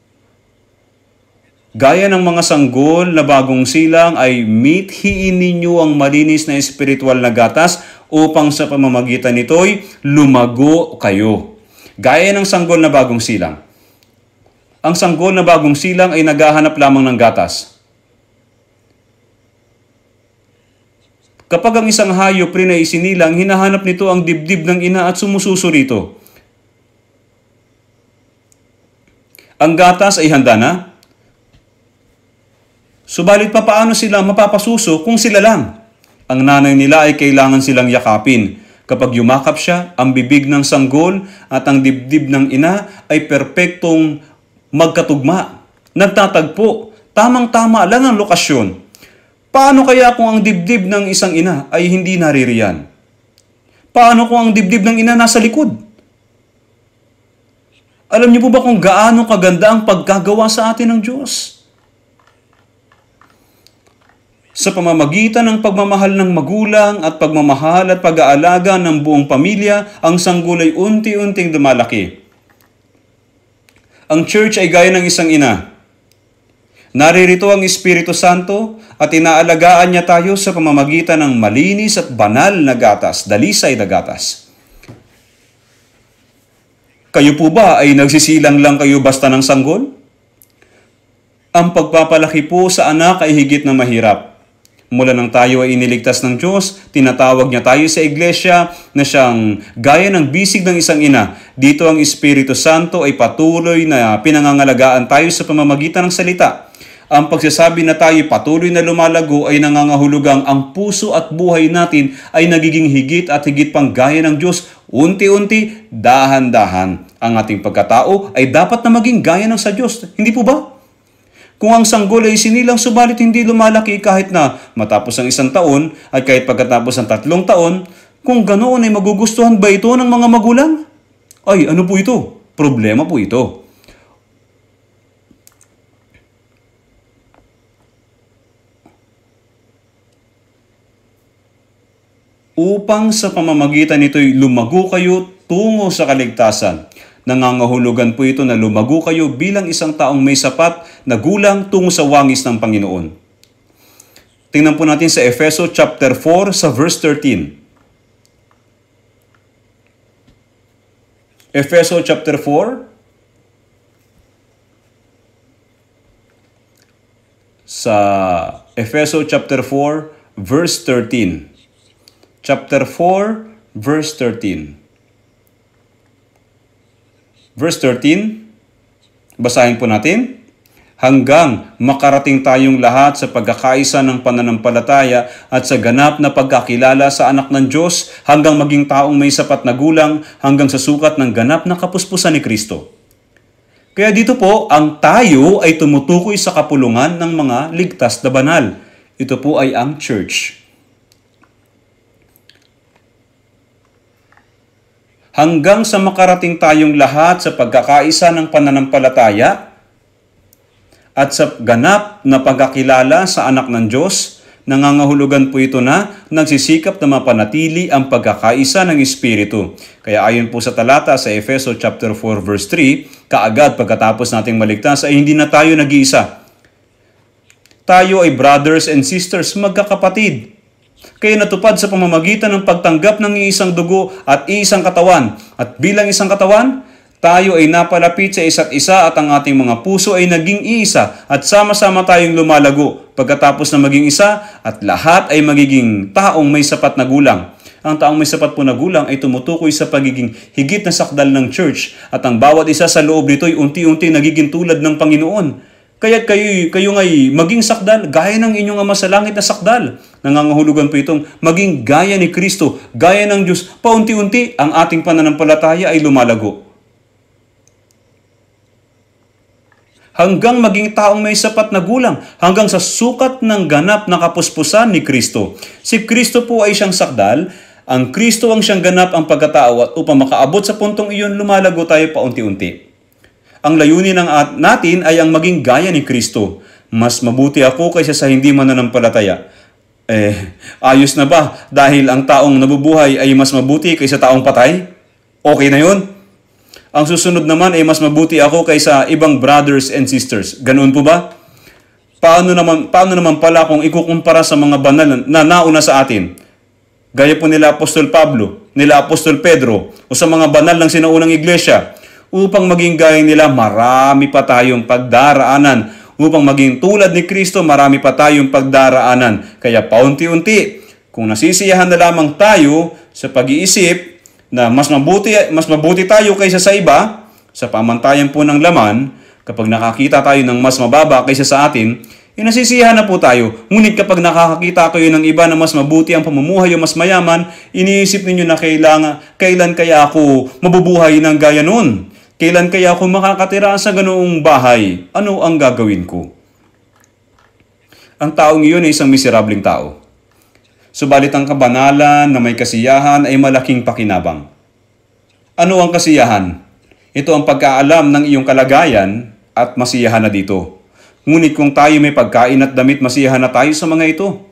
gaya ng mga sanggol na bagong silang ay mithiin ninyo ang malinis na espiritual na gatas upang sa pamamagitan nito'y lumago kayo. Gaya ng sanggol na bagong silang. Ang sanggol na bagong silang ay naghahanap lamang ng gatas. Kapag ang isang hayop rin ay isinilang, hinahanap nito ang dibdib ng ina at sumususo rito. Ang gatas ay handa na. Subalit pa paano sila mapapasuso kung sila lang? Ang nanay nila ay kailangan silang yakapin. Kapag yumakap siya, ang bibig ng sanggol at ang dibdib ng ina ay perpektong magkatugma, nagtatagpo, tamang-tama lang ang lokasyon. Paano kaya kung ang dibdib ng isang ina ay hindi naririyan? Paano kung ang dibdib ng ina nasa likod? Alam niyo po ba kung gaano kaganda ang pagkagawa sa atin ng Diyos? Sa pamamagitan ng pagmamahal ng magulang at pagmamahal at pag-aalaga ng buong pamilya, ang sanggol ay unti-unting lumalaki. Ang church ay gaya ng isang ina. Naririto ang Espiritu Santo at inaalagaan niya tayo sa pamamagitan ng malinis at banal na gatas, dalisay na gatas. Kayo po ba ay nagsisilang lang kayo basta ng sanggol? Ang pagpapalaki po sa anak ay higit na mahirap. Mula nang tayo ay iniligtas ng Diyos, tinatawag niya tayo sa iglesia na siyang gaya ng bisig ng isang ina. Dito ang Espiritu Santo ay patuloy na pinangangalagaan tayo sa pamamagitan ng salita. Ang pagsasabi na tayo patuloy na lumalago ay nangangahulugang ang puso at buhay natin ay nagiging higit at higit pang gaya ng Diyos. Unti-unti, dahan-dahan. Ang ating pagkatao ay dapat na maging gaya ng sa Diyos. Hindi po ba? Kung ang sanggol ay sinilang subalit hindi lumalaki kahit na matapos ang isang taon at kahit pagkatapos ng tatlong taon, kung ganoon ay magugustuhan ba ito ng mga magulang? Ay, ano po ito? Problema po ito. Upang sa pamamagitan nito'y lumago kayo tungo sa kaligtasan. Nangangahulugan po ito na lumago kayo bilang isang taong may sapat na gulang tungo sa wangis ng Panginoon. Tingnan po natin sa Efeso chapter four sa verse thirteen. Efeso chapter four sa Efeso chapter four verse thirteen. Chapter four verse thirteen. Verse thirteen, basahin po natin. Hanggang makarating tayong lahat sa pagkakaisa ng pananampalataya at sa ganap na pagkakilala sa anak ng Diyos, hanggang maging taong may sapat na gulang, hanggang sa sukat ng ganap na kapuspusan ni Kristo. Kaya dito po, ang tayo ay tumutukoy sa kapulungan ng mga ligtas na banal. Ito po ay ang church. Hanggang sa makarating tayong lahat sa pagkakaisa ng pananampalataya at sa ganap na pagkakilala sa anak ng Diyos, nangangahulugan po ito na nagsisikap na mapanatili ang pagkakaisa ng Espiritu. Kaya ayon po sa talata sa Efeso chapter four verse three, kaagad pagkatapos nating maligtas ay hindi na tayo nag-iisa. Tayo ay brothers and sisters, magkakapatid. Kaya natupad sa pamamagitan ng pagtanggap ng iisang dugo at iisang katawan. At bilang isang katawan, tayo ay napalapit sa isa't isa at ang ating mga puso ay naging iisa at sama-sama tayong lumalago pagkatapos na maging isa at lahat ay magiging taong may sapat na gulang. Ang taong may sapat po na gulang ay tumutukoy sa pagiging higit na sakdal ng church at ang bawat isa sa loob nito ay unti-unti nagiging tulad ng Panginoon. Kaya't kayo, kayo ngay maging sakdal, gaya ng inyong Ama sa langit na sakdal. Nangangahulugan po itong maging gaya ni Kristo, gaya ng Diyos. Paunti-unti, ang ating pananampalataya ay lumalago. Hanggang maging taong may sapat na gulang, hanggang sa sukat ng ganap na kapuspusan ni Kristo. Si Kristo po ay siyang sakdal, ang Kristo ang siyang ganap ang pagkatao at upang makaabot sa puntong iyon, lumalago tayo paunti-unti. Ang layunin ng at natin ay ang maging gaya ni Kristo. Mas mabuti ako kaysa sa hindi mananampalataya. Eh, ayos na ba? Dahil ang taong nabubuhay ay mas mabuti kaysa taong patay? Okay na yun? Ang susunod naman ay mas mabuti ako kaysa ibang brothers and sisters. Ganoon po ba? Paano naman, paano naman pala kung ikukumpara sa mga banal na nauna sa atin? Gaya po nila Apostol Pablo, nila Apostol Pedro, o sa mga banal ng sinaunang iglesia. Upang maging gaya nila, marami pa tayong pagdaraanan. Upang maging tulad ni Kristo, marami pa tayong pagdaraanan. Kaya paunti-unti, kung nasisiyahan na lamang tayo sa pag-iisip na mas mabuti, mas mabuti tayo kaysa sa iba, sa pamantayan po ng laman, kapag nakakita tayo ng mas mababa kaysa sa atin, eh, nasisiyahan na po tayo. Ngunit kapag nakakakita kayo ng iba na mas mabuti ang pamumuhay o mas mayaman, iniisip ninyo na kailangan, kailan kaya ako mabubuhay ng gaya nun? Kailan kaya ako makakatira sa ganoong bahay? Ano ang gagawin ko? Ang taong iyon ay isang miserableng tao. Subalit ang kabanalan na may kasiyahan ay malaking pakinabang. Ano ang kasiyahan? Ito ang pagkaalam ng iyong kalagayan at masiyahan na dito. Ngunit kung tayo may pagkain at damit, masiyahan na tayo sa mga ito.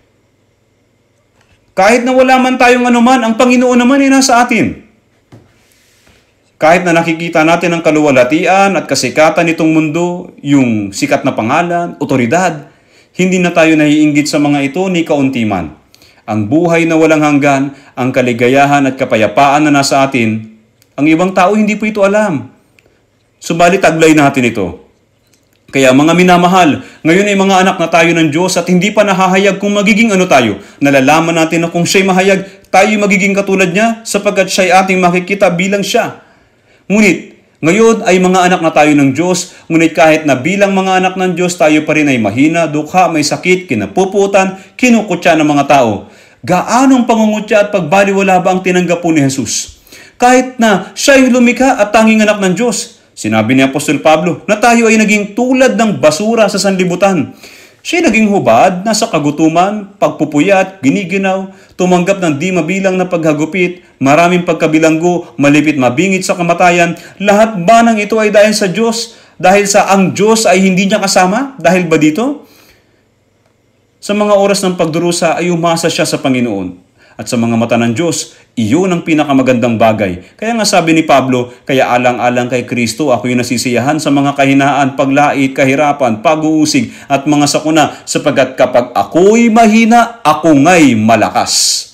Kahit na wala man tayong anuman, ang Panginoon naman ay nasa atin. Kahit na nakikita natin ang kaluwalhatian at kasikatan nitong mundo, yung sikat na pangalan, otoridad, hindi na tayo naiinggit sa mga ito ni kaunti man. Ang buhay na walang hanggan, ang kaligayahan at kapayapaan na nasa atin, ang ibang tao hindi po ito alam. Subalit taglay natin ito. Kaya mga minamahal, ngayon ay mga anak na tayo ng Diyos at hindi pa nahahayag kung magiging ano tayo. Nalalaman natin na kung siya'y mahayag, tayo magiging katulad niya sapagkat siya'y ating makikita bilang siya. Ngunit, ngayon ay mga anak na tayo ng Diyos, ngunit kahit na bilang mga anak ng Diyos, tayo pa rin ay mahina, dukha, may sakit, kinapuputan, kinukutya ng mga tao. Gaanong pangungutya at pagbaliwala ba ang tinanggap po ni Jesus? Kahit na siya yung lumikha at tanging anak ng Diyos. Sinabi ni Apostol Pablo na tayo ay naging tulad ng basura sa sanlibutan. Siya naging hubad, nasa kagutuman, pagpupuyat, giniginaw, tumanggap ng di mabilang na paghagupit, maraming pagkabilanggo, malipit mabingit sa kamatayan. Lahat ba ng ito ay dahil sa Diyos? Dahil sa ang Diyos ay hindi niya kasama? Dahil ba dito? Sa mga oras ng pagdurusa ay umasa siya sa Panginoon. At sa mga mata ng Diyos, iyon ang pinakamagandang bagay. Kaya nga sabi ni Pablo, kaya alang-alang kay Kristo, ako'y nasisiyahan sa mga kahinaan, paglait, kahirapan, pag-uusig, at mga sakuna, sapagkat kapag ako'y mahina, ako nga'y malakas.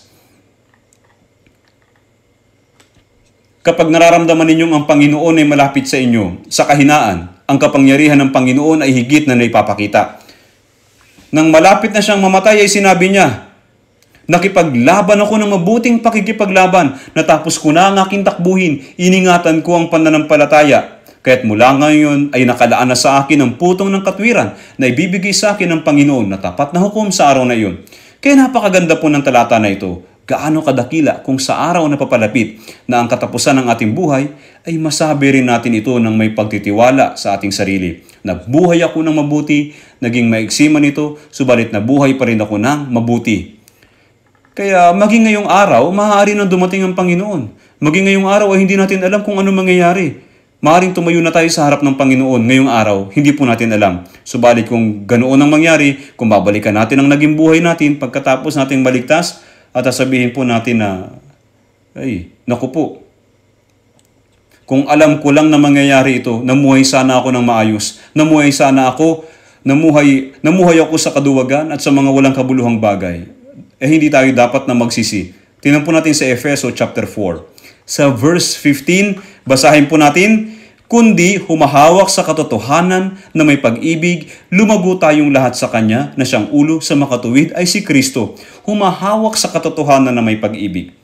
Kapag nararamdaman ninyong ang Panginoon ay malapit sa inyo, sa kahinaan, ang kapangyarihan ng Panginoon ay higit na naipapakita. Nang malapit na siyang mamatay ay sinabi niya, nakipaglaban ako ng mabuting pakikipaglaban, natapos ko na ang aking takbuhin, iningatan ko ang pananampalataya. Kaya't mula ngayon ay nakalaan na sa akin ang putong ng katwiran na ibibigay sa akin ng Panginoon na tapat na hukom sa araw na iyon. Kaya napakaganda po ng talata na ito. Gaano kadakila kung sa araw na papalapit na ang katapusan ng ating buhay ay masabi rin natin ito ng may pagtitiwala sa ating sarili. Nabuhay ako ng mabuti, naging maigsi man ito, subalit nabuhay pa rin ako ng mabuti. Kaya maging ngayong araw, maaari nang dumating ang Panginoon. Maging ngayong araw ay hindi natin alam kung ano mangyayari. Maaring tumayo na tayo sa harap ng Panginoon ngayong araw, hindi po natin alam. Subalit kung ganoon ang mangyari, kung babalikan natin ang naging buhay natin pagkatapos nating maligtas, at sasabihin po natin na, ay, naku po, kung alam ko lang na mangyayari ito, namuhay sana ako ng maayos, namuhay sana ako, namuhay, namuhay ako sa kaduwagan at sa mga walang kabuluhang bagay. Eh hindi tayo dapat na magsisi. Tingnan po natin sa Efeso chapter four. Sa verse fifteen, basahin po natin, kundi humahawak sa katotohanan na may pag-ibig, lumago tayong lahat sa Kanya na siyang ulo sa makatuwid ay si Kristo. Humahawak sa katotohanan na may pag-ibig.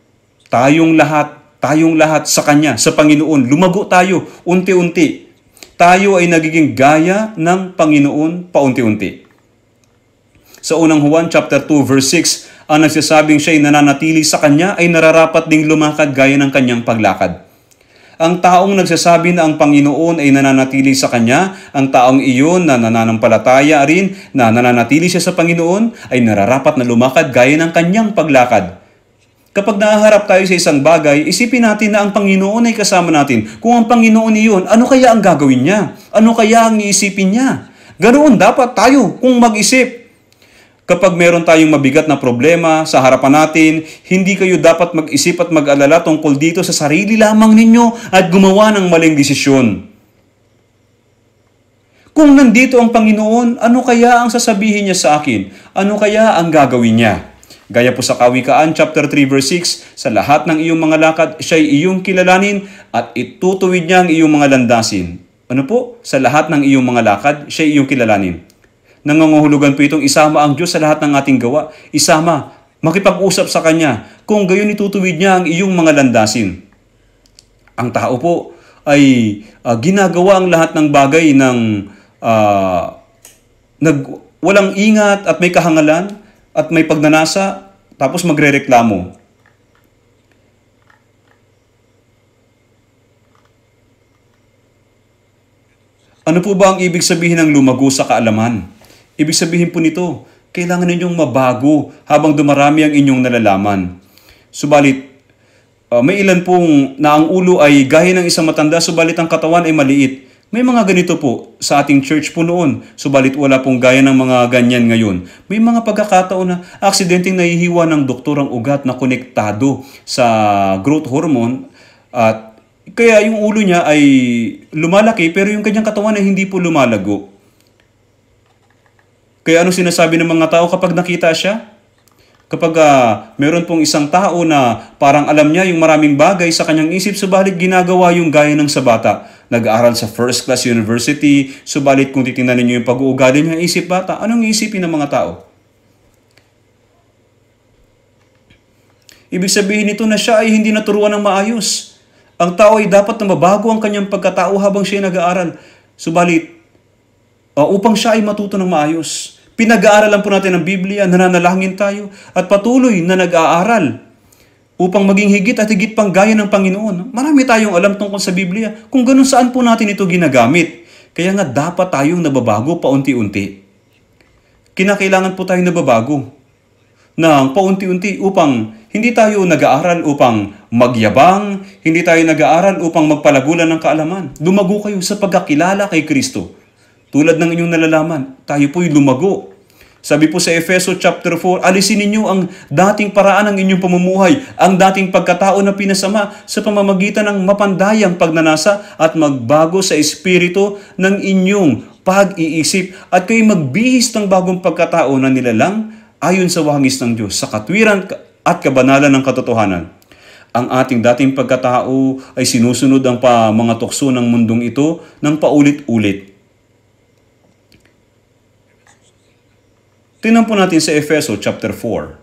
Tayong lahat, tayong lahat sa Kanya, sa Panginoon, lumago tayo unti-unti. tayo ay nagiging gaya ng Panginoon paunti-unti. Sa unang Juan chapter two verse six, ang nagsasabing siya'y nananatili sa Kanya ay nararapat ding lumakad gaya ng Kanyang paglakad. Ang taong nagsasabi na ang Panginoon ay nananatili sa Kanya, ang taong iyon na nananampalataya rin na nananatili siya sa Panginoon ay nararapat na lumakad gaya ng Kanyang paglakad. Kapag nahaharap tayo sa isang bagay, isipin natin na ang Panginoon ay kasama natin. Kung ang Panginoon iyon, ano kaya ang gagawin niya? Ano kaya ang iisipin niya? Ganoon dapat tayo kung mag-isip. Kapag meron tayong mabigat na problema sa harapan natin, hindi kayo dapat mag-isip at mag-alala tungkol dito sa sarili lamang ninyo at gumawa ng maling desisyon. Kung nandito ang Panginoon, ano kaya ang sasabihin niya sa akin? Ano kaya ang gagawin niya? Gaya po sa Kawikaan chapter three verse six, sa lahat ng iyong mga lakad, siya'y iyong kilalanin at itutuwid niya ang iyong mga landasin. Ano po? Sa lahat ng iyong mga lakad, siya'y iyong kilalanin. Nangangahulugan po itong isama ang Diyos sa lahat ng ating gawa. Isama, makipag-usap sa Kanya, kung gayon itutuwid niya ang iyong mga landasin. Ang tao po ay uh, ginagawa ang lahat ng bagay ng uh, nag, walang ingat at may kahangalan at may pagnanasa, tapos magrereklamo. Ano po ba ang ibig sabihin ng lumago sa kaalaman? Ibig sabihin po nito, kailangan ninyong mabago habang dumarami ang inyong nalalaman. Subalit, uh, may ilan pong na ang ulo ay gaya ng isang matanda, subalit ang katawan ay maliit. May mga ganito po sa ating church po noon, subalit wala pong gaya ng mga ganyan ngayon. May mga pagkakataon na aksidenteng nahihiwa ng doktor ang ugat na konektado sa growth hormone at kaya yung ulo niya ay lumalaki pero yung kanyang katawan ay hindi po lumalago. Kaya ano sinasabi ng mga tao kapag nakita siya? Kapag uh, meron pong isang tao na parang alam niya yung maraming bagay sa kanyang isip, subalit ginagawa yung gaya ng sa bata. Nag-aaral sa first class university, subalit kung titingnan niyo yung pag-uugali niya, isip bata, anong isipin ng mga tao? Ibig sabihin nito na siya ay hindi naturuan ng maayos. Ang tao ay dapat na mabago ang kanyang pagkatao habang siya ay nag-aaral. Subalit, uh, upang siya ay matuto ng maayos. Pinag-aaralan po natin ang Biblia, nananalangin tayo, at patuloy na nag-aaral upang maging higit at higit pang gaya ng Panginoon. Marami tayong alam tungkol sa Biblia. Kung ganun, saan po natin ito ginagamit? Kaya nga dapat tayong nababago paunti-unti. Kinakailangan po tayong nababago ng paunti-unti upang hindi tayo nag-aaral upang magyabang, hindi tayo nag-aaral upang magpalagulan ng kaalaman. Lumago kayo sa pagkakilala kay Kristo. Tulad ng inyong nalalaman, tayo po'y lumago. Sabi po sa Efeso chapter four, alisin ninyo ang dating paraan ng inyong pamumuhay, ang dating pagkatao na pinasama sa pamamagitan ng mapandayang pagnanasa at magbago sa espiritu ng inyong pag-iisip at kayo magbihis ng bagong pagkatao na nilalang ayon sa wangis ng Diyos, sa katwiran at kabanalan ng katotohanan. Ang ating dating pagkatao ay sinusunod ang pa mga tukso ng mundong ito ng paulit-ulit. Tingnan po natin sa Efeso chapter four.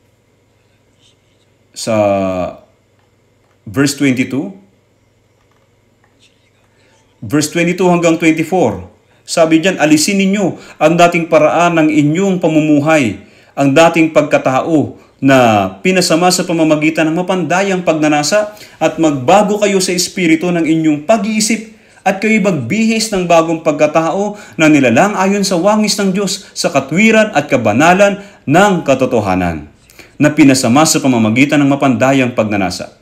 Sa verse twenty-two. Verse twenty-two hanggang twenty-four. Sabi diyan, alisin ninyo ang dating paraan ng inyong pamumuhay, ang dating pagkatao na pinasama sa pamamagitan ng mapandayang pagnanasa at magbago kayo sa espiritu ng inyong pag-iisip at kayo magbihis ng bagong pagkatao na nilalang ayon sa wangis ng Diyos sa katwiran at kabanalan ng katotohanan na pinasama sa pamamagitan ng mapandayang pagnanasa.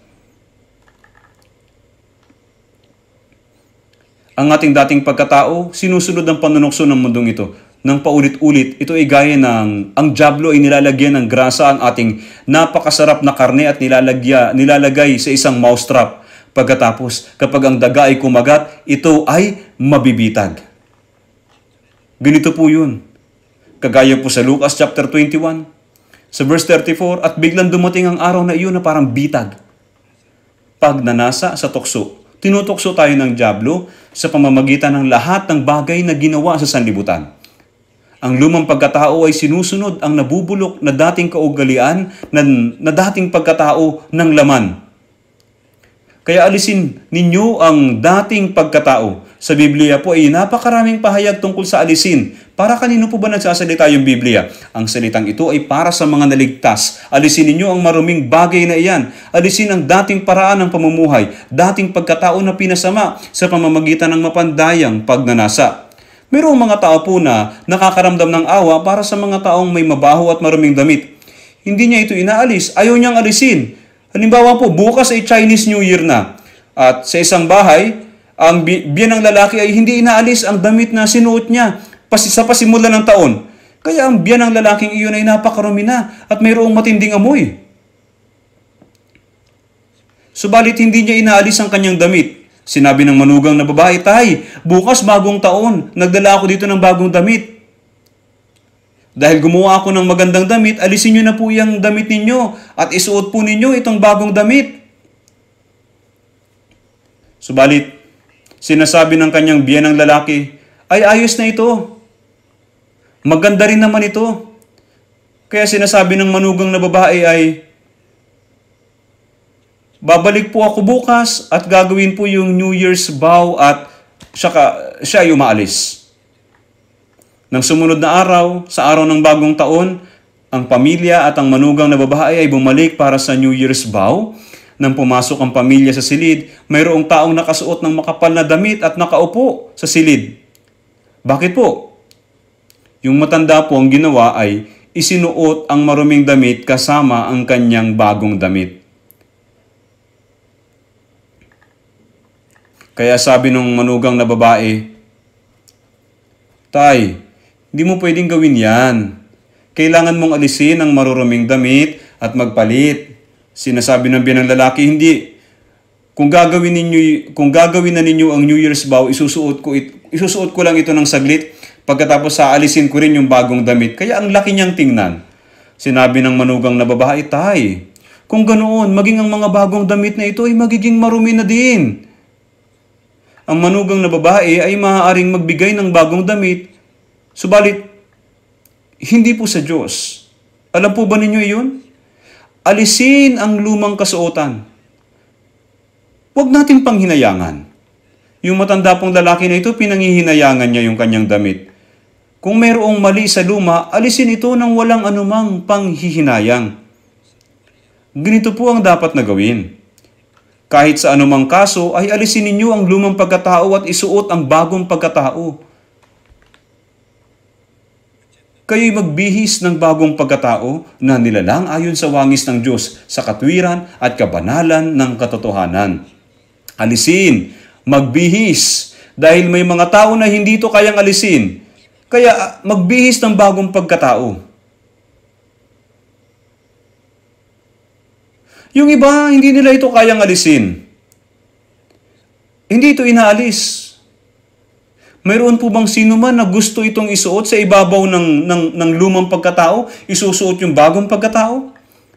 Ang ating dating pagkatao, sinusunod ang panunokso ng mundong ito. Nang paulit-ulit, ito ay gaya ng ang dyablo ay nilalagyan ng grasa ang ating napakasarap na karne at nilalagya, nilalagay sa isang mousetrap. Pagkatapos, kapag ang daga ay kumagat, ito ay mabibitag. Ganito po yun. Kagaya po sa Lucas chapter twenty-one, sa verse thirty-four, at biglang dumating ang araw na iyon na parang bitag. Pag nanasa sa tukso, tinutokso tayo ng dyablo sa pamamagitan ng lahat ng bagay na ginawa sa sanlibutan. Ang lumang pagkatao ay sinusunod ang nabubulok na dating kaugalian na, na dating pagkatao ng laman. Kaya alisin ninyo ang dating pagkatao. sa Biblia po ay napakaraming pahayag tungkol sa alisin. Para kanino po ba nagsasalita yung Biblia? Ang salitang ito ay para sa mga naligtas. Alisin ninyo ang maruming bagay na iyan. Alisin ang dating paraan ng pamumuhay, dating pagkatao na pinasama sa pamamagitan ng mapandayang pagnanasa. Mayroong mga tao po na nakakaramdam ng awa para sa mga taong may mabaho at maruming damit. Hindi niya ito inaalis, ayaw niyang alisin. Halimbawa po, bukas ay Chinese New Year na. At sa isang bahay, ang biyan ng lalaki ay hindi inaalis ang damit na sinuot niya sa pasimula ng taon. Kaya ang biyan ng lalaking iyon ay napakarumi na at mayroong matinding amoy. Subalit hindi niya inaalis ang kanyang damit. Sinabi ng manugang na babae, "Tay, bukas bagong taon, nagdala ako dito ng bagong damit. Dahil gumawa ako ng magandang damit, alisin niyo na po yung damit ninyo at isuot po ninyo itong bagong damit." Subalit, sinasabi ng kanyang biyan ng lalaki, "Ay, ayos na ito. Maganda rin naman ito." Kaya sinasabi ng manugang na babae ay, "Babalik po ako bukas at gagawin po yung New Year's vow at saka, siya ay umaalis." Nang sumunod na araw, sa araw ng bagong taon, ang pamilya at ang manugang na babae ay bumalik para sa New Year's vow. Nang pumasok ang pamilya sa silid, mayroong taong nakasuot ng makapal na damit at nakaupo sa silid. Bakit po? Yung matanda po ang ginawa ay isinuot ang maruming damit kasama ang kanyang bagong damit. Kaya sabi ng manugang na babae, "Tay, hindi mo pwedeng gawin yan. Kailangan mong alisin ang maruruming damit at magpalit." Sinasabi ng biyan ng lalaki, "Hindi. Kung gagawin ninyo, kung gagawin na ninyo ang New Year's vow, isusuot ko it, isusuot ko lang ito ng saglit. Pagkatapos aalisin ko rin yung bagong damit." Kaya ang laki niyang tingnan. Sinabi ng manugang na babae, "Tay, kung ganoon, maging ang mga bagong damit na ito ay magiging marumi na din." Ang manugang na babae ay maaaring magbigay ng bagong damit, subalit hindi po sa Diyos. Alam po ba ninyo iyon? Alisin ang lumang kasuotan. Huwag natin panghinayangan. Yung matanda pong lalaki na ito, pinanghihinayangan niya yung kanyang damit. Kung mayroong mali sa luma, alisin ito ng walang anumang panghihinayang. Ganito po ang dapat na gawin. Kahit sa anumang kaso, ay alisin ninyo ang lumang pagkatao at isuot ang bagong pagkatao. Kayo'y magbihis ng bagong pagkatao na nilalang ayon sa wangis ng Diyos sa katwiran at kabanalan ng katotohanan. Alisin, magbihis, dahil may mga tao na hindi ito kayang alisin. Kaya magbihis ng bagong pagkatao. Yung iba, hindi nila ito kayang alisin. Hindi ito inaalis. Mayroon po bang sino man na gusto itong isuot sa ibabaw ng, ng, ng lumang pagkatao? Isusuot yung bagong pagkatao?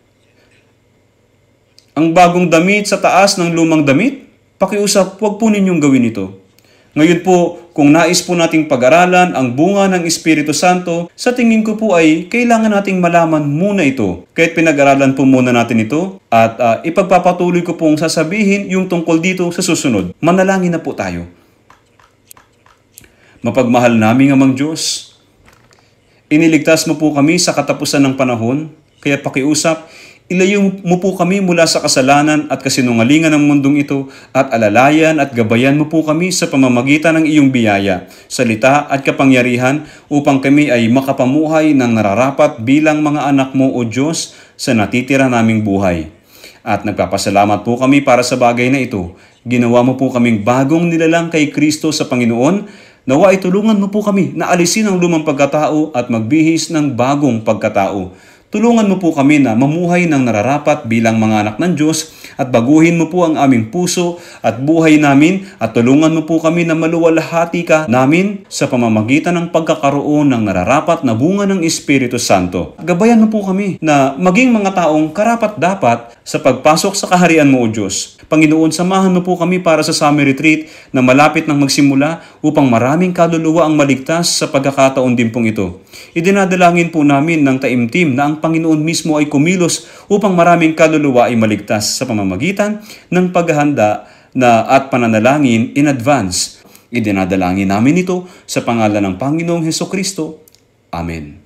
Ang bagong damit sa taas ng lumang damit? Pakiusap, huwag po ninyong gawin ito. Ngayon po, kung nais po nating pag-aralan ang bunga ng Espiritu Santo, sa tingin ko po ay kailangan nating malaman muna ito. Kahit pinag-aralan po muna natin ito at uh, ipagpapatuloy ko pong sasabihin yung tungkol dito sa susunod. Manalangin na po tayo. Mapagmahal naming Amang Diyos, iniligtas mo po kami sa katapusan ng panahon, kaya pakiusap, ilayo mo po kami mula sa kasalanan at kasinungalingan ng mundong ito at alalayan at gabayan mo po kami sa pamamagitan ng iyong biyaya, salita at kapangyarihan upang kami ay makapamuhay ng nararapat bilang mga anak mo o Diyos sa natitira naming buhay. At nagpapasalamat po kami para sa bagay na ito. Ginawa mo po kaming bagong nilalang kay Kristo sa Panginoon. Nawa ay tulungan mo po kami na alisin ang lumang pagkatao at magbihis ng bagong pagkatao. Tulungan mo po kami na mamuhay ng nararapat bilang mga anak ng Diyos at baguhin mo po ang aming puso at buhay namin at tulungan mo po kami na maluwalhati ka namin sa pamamagitan ng pagkakaroon ng nararapat na bunga ng Espiritu Santo. Gabayan mo po kami na maging mga taong karapat-dapat sa pagpasok sa kaharian mo, O Diyos. Panginoon, samahan mo po kami para sa summer retreat na malapit nang magsimula upang maraming kaluluwa ang maligtas sa pagkakataon din pong ito. Idinadalangin po namin ng taimtim na ang Panginoon mismo ay kumilos upang maraming kaluluwa ay maligtas sa pamamagitan ng paghahanda na at pananalangin in advance. Idinadalangin namin ito sa pangalan ng Panginoong Heso Kristo. Amen.